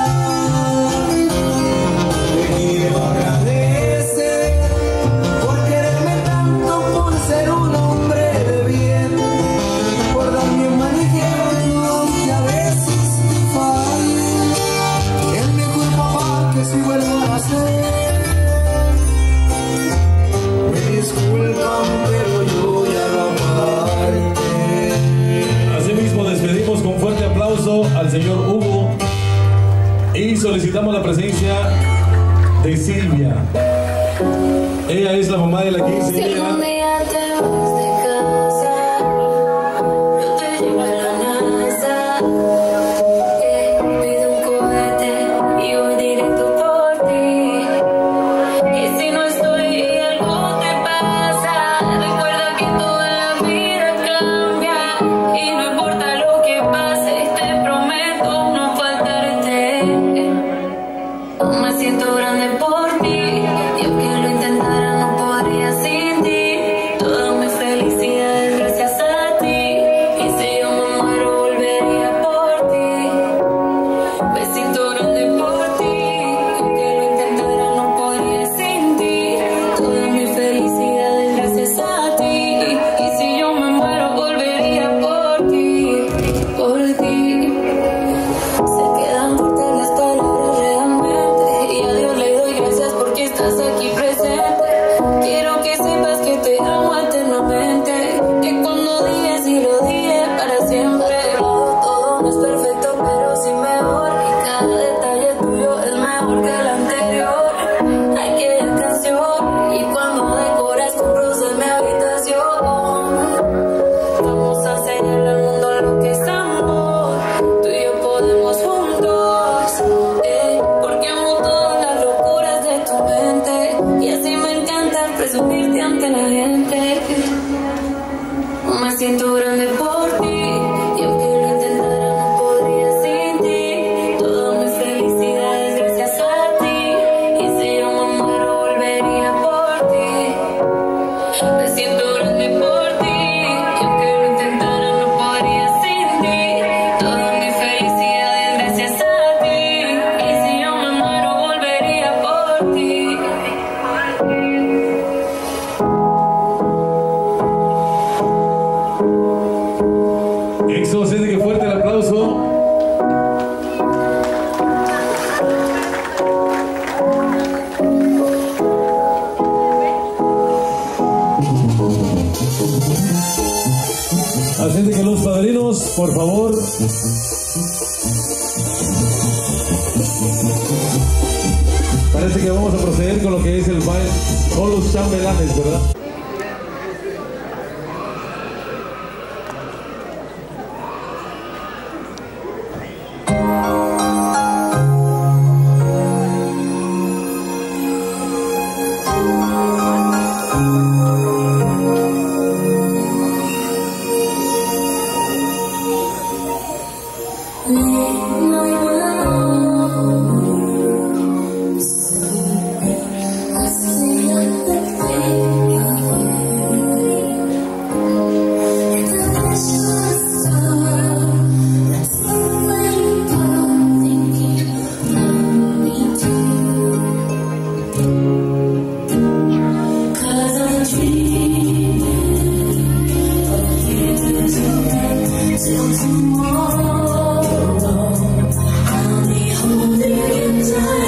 Te quiero agradecer por quererme tanto, por ser un hombre de bien, por darme un mal ejemplo y a veces fallé. El mejor papá que si vuelvo a nacer. Disculpan, pero yo ya no amarte. Asimismo despedimos con fuerte aplauso al señor Hugo y solicitamos la presencia de Silvia. Ella es la mamá de la quinceañera. Siento grande por ti, y aunque lo intentara no podría sin ti. Toda mi felicidad es gracias a ti, y si yo me muero volvería por ti. Me siento grande por ti, y aunque lo intentara no podría sin ti. Toda mi felicidad es gracias a ti, y si yo me muero volvería por ti, por ti. Se quedan cortas las palabras realmente. Y a Dios le doy gracias porque estás aquí presente. Quiero que sepas que te amo eternamente, que cuando dije sí lo dije para siempre. Todo no es perfecto pero sí mejor, y cada detalle tuyo es mejor que el anterior. Aquella canción y cuando decoras con rosas mi habitación. Vamos a enseñarle al mundo lo que es amor. Tú y yo podemos juntos, porque amo todas las locuras de tu mente, y así me encanta presumirte ante la gente. Me siento grande por ti, y aunque lo intentara no podría sin ti. Toda mi felicidad es gracias a ti, y si yo me muero volvería por ti. Me siento grande por ti, y aunque lo intentara no podría sin ti. Toda mi felicidad es gracias a ti, y si yo me muero volvería por ti. Eso, así de que fuerte el aplauso. Así de que los padrinos, por favor. Parece que vamos a proceder con lo que es el baile con los chambelanes, ¿verdad? I'll be holding you tight.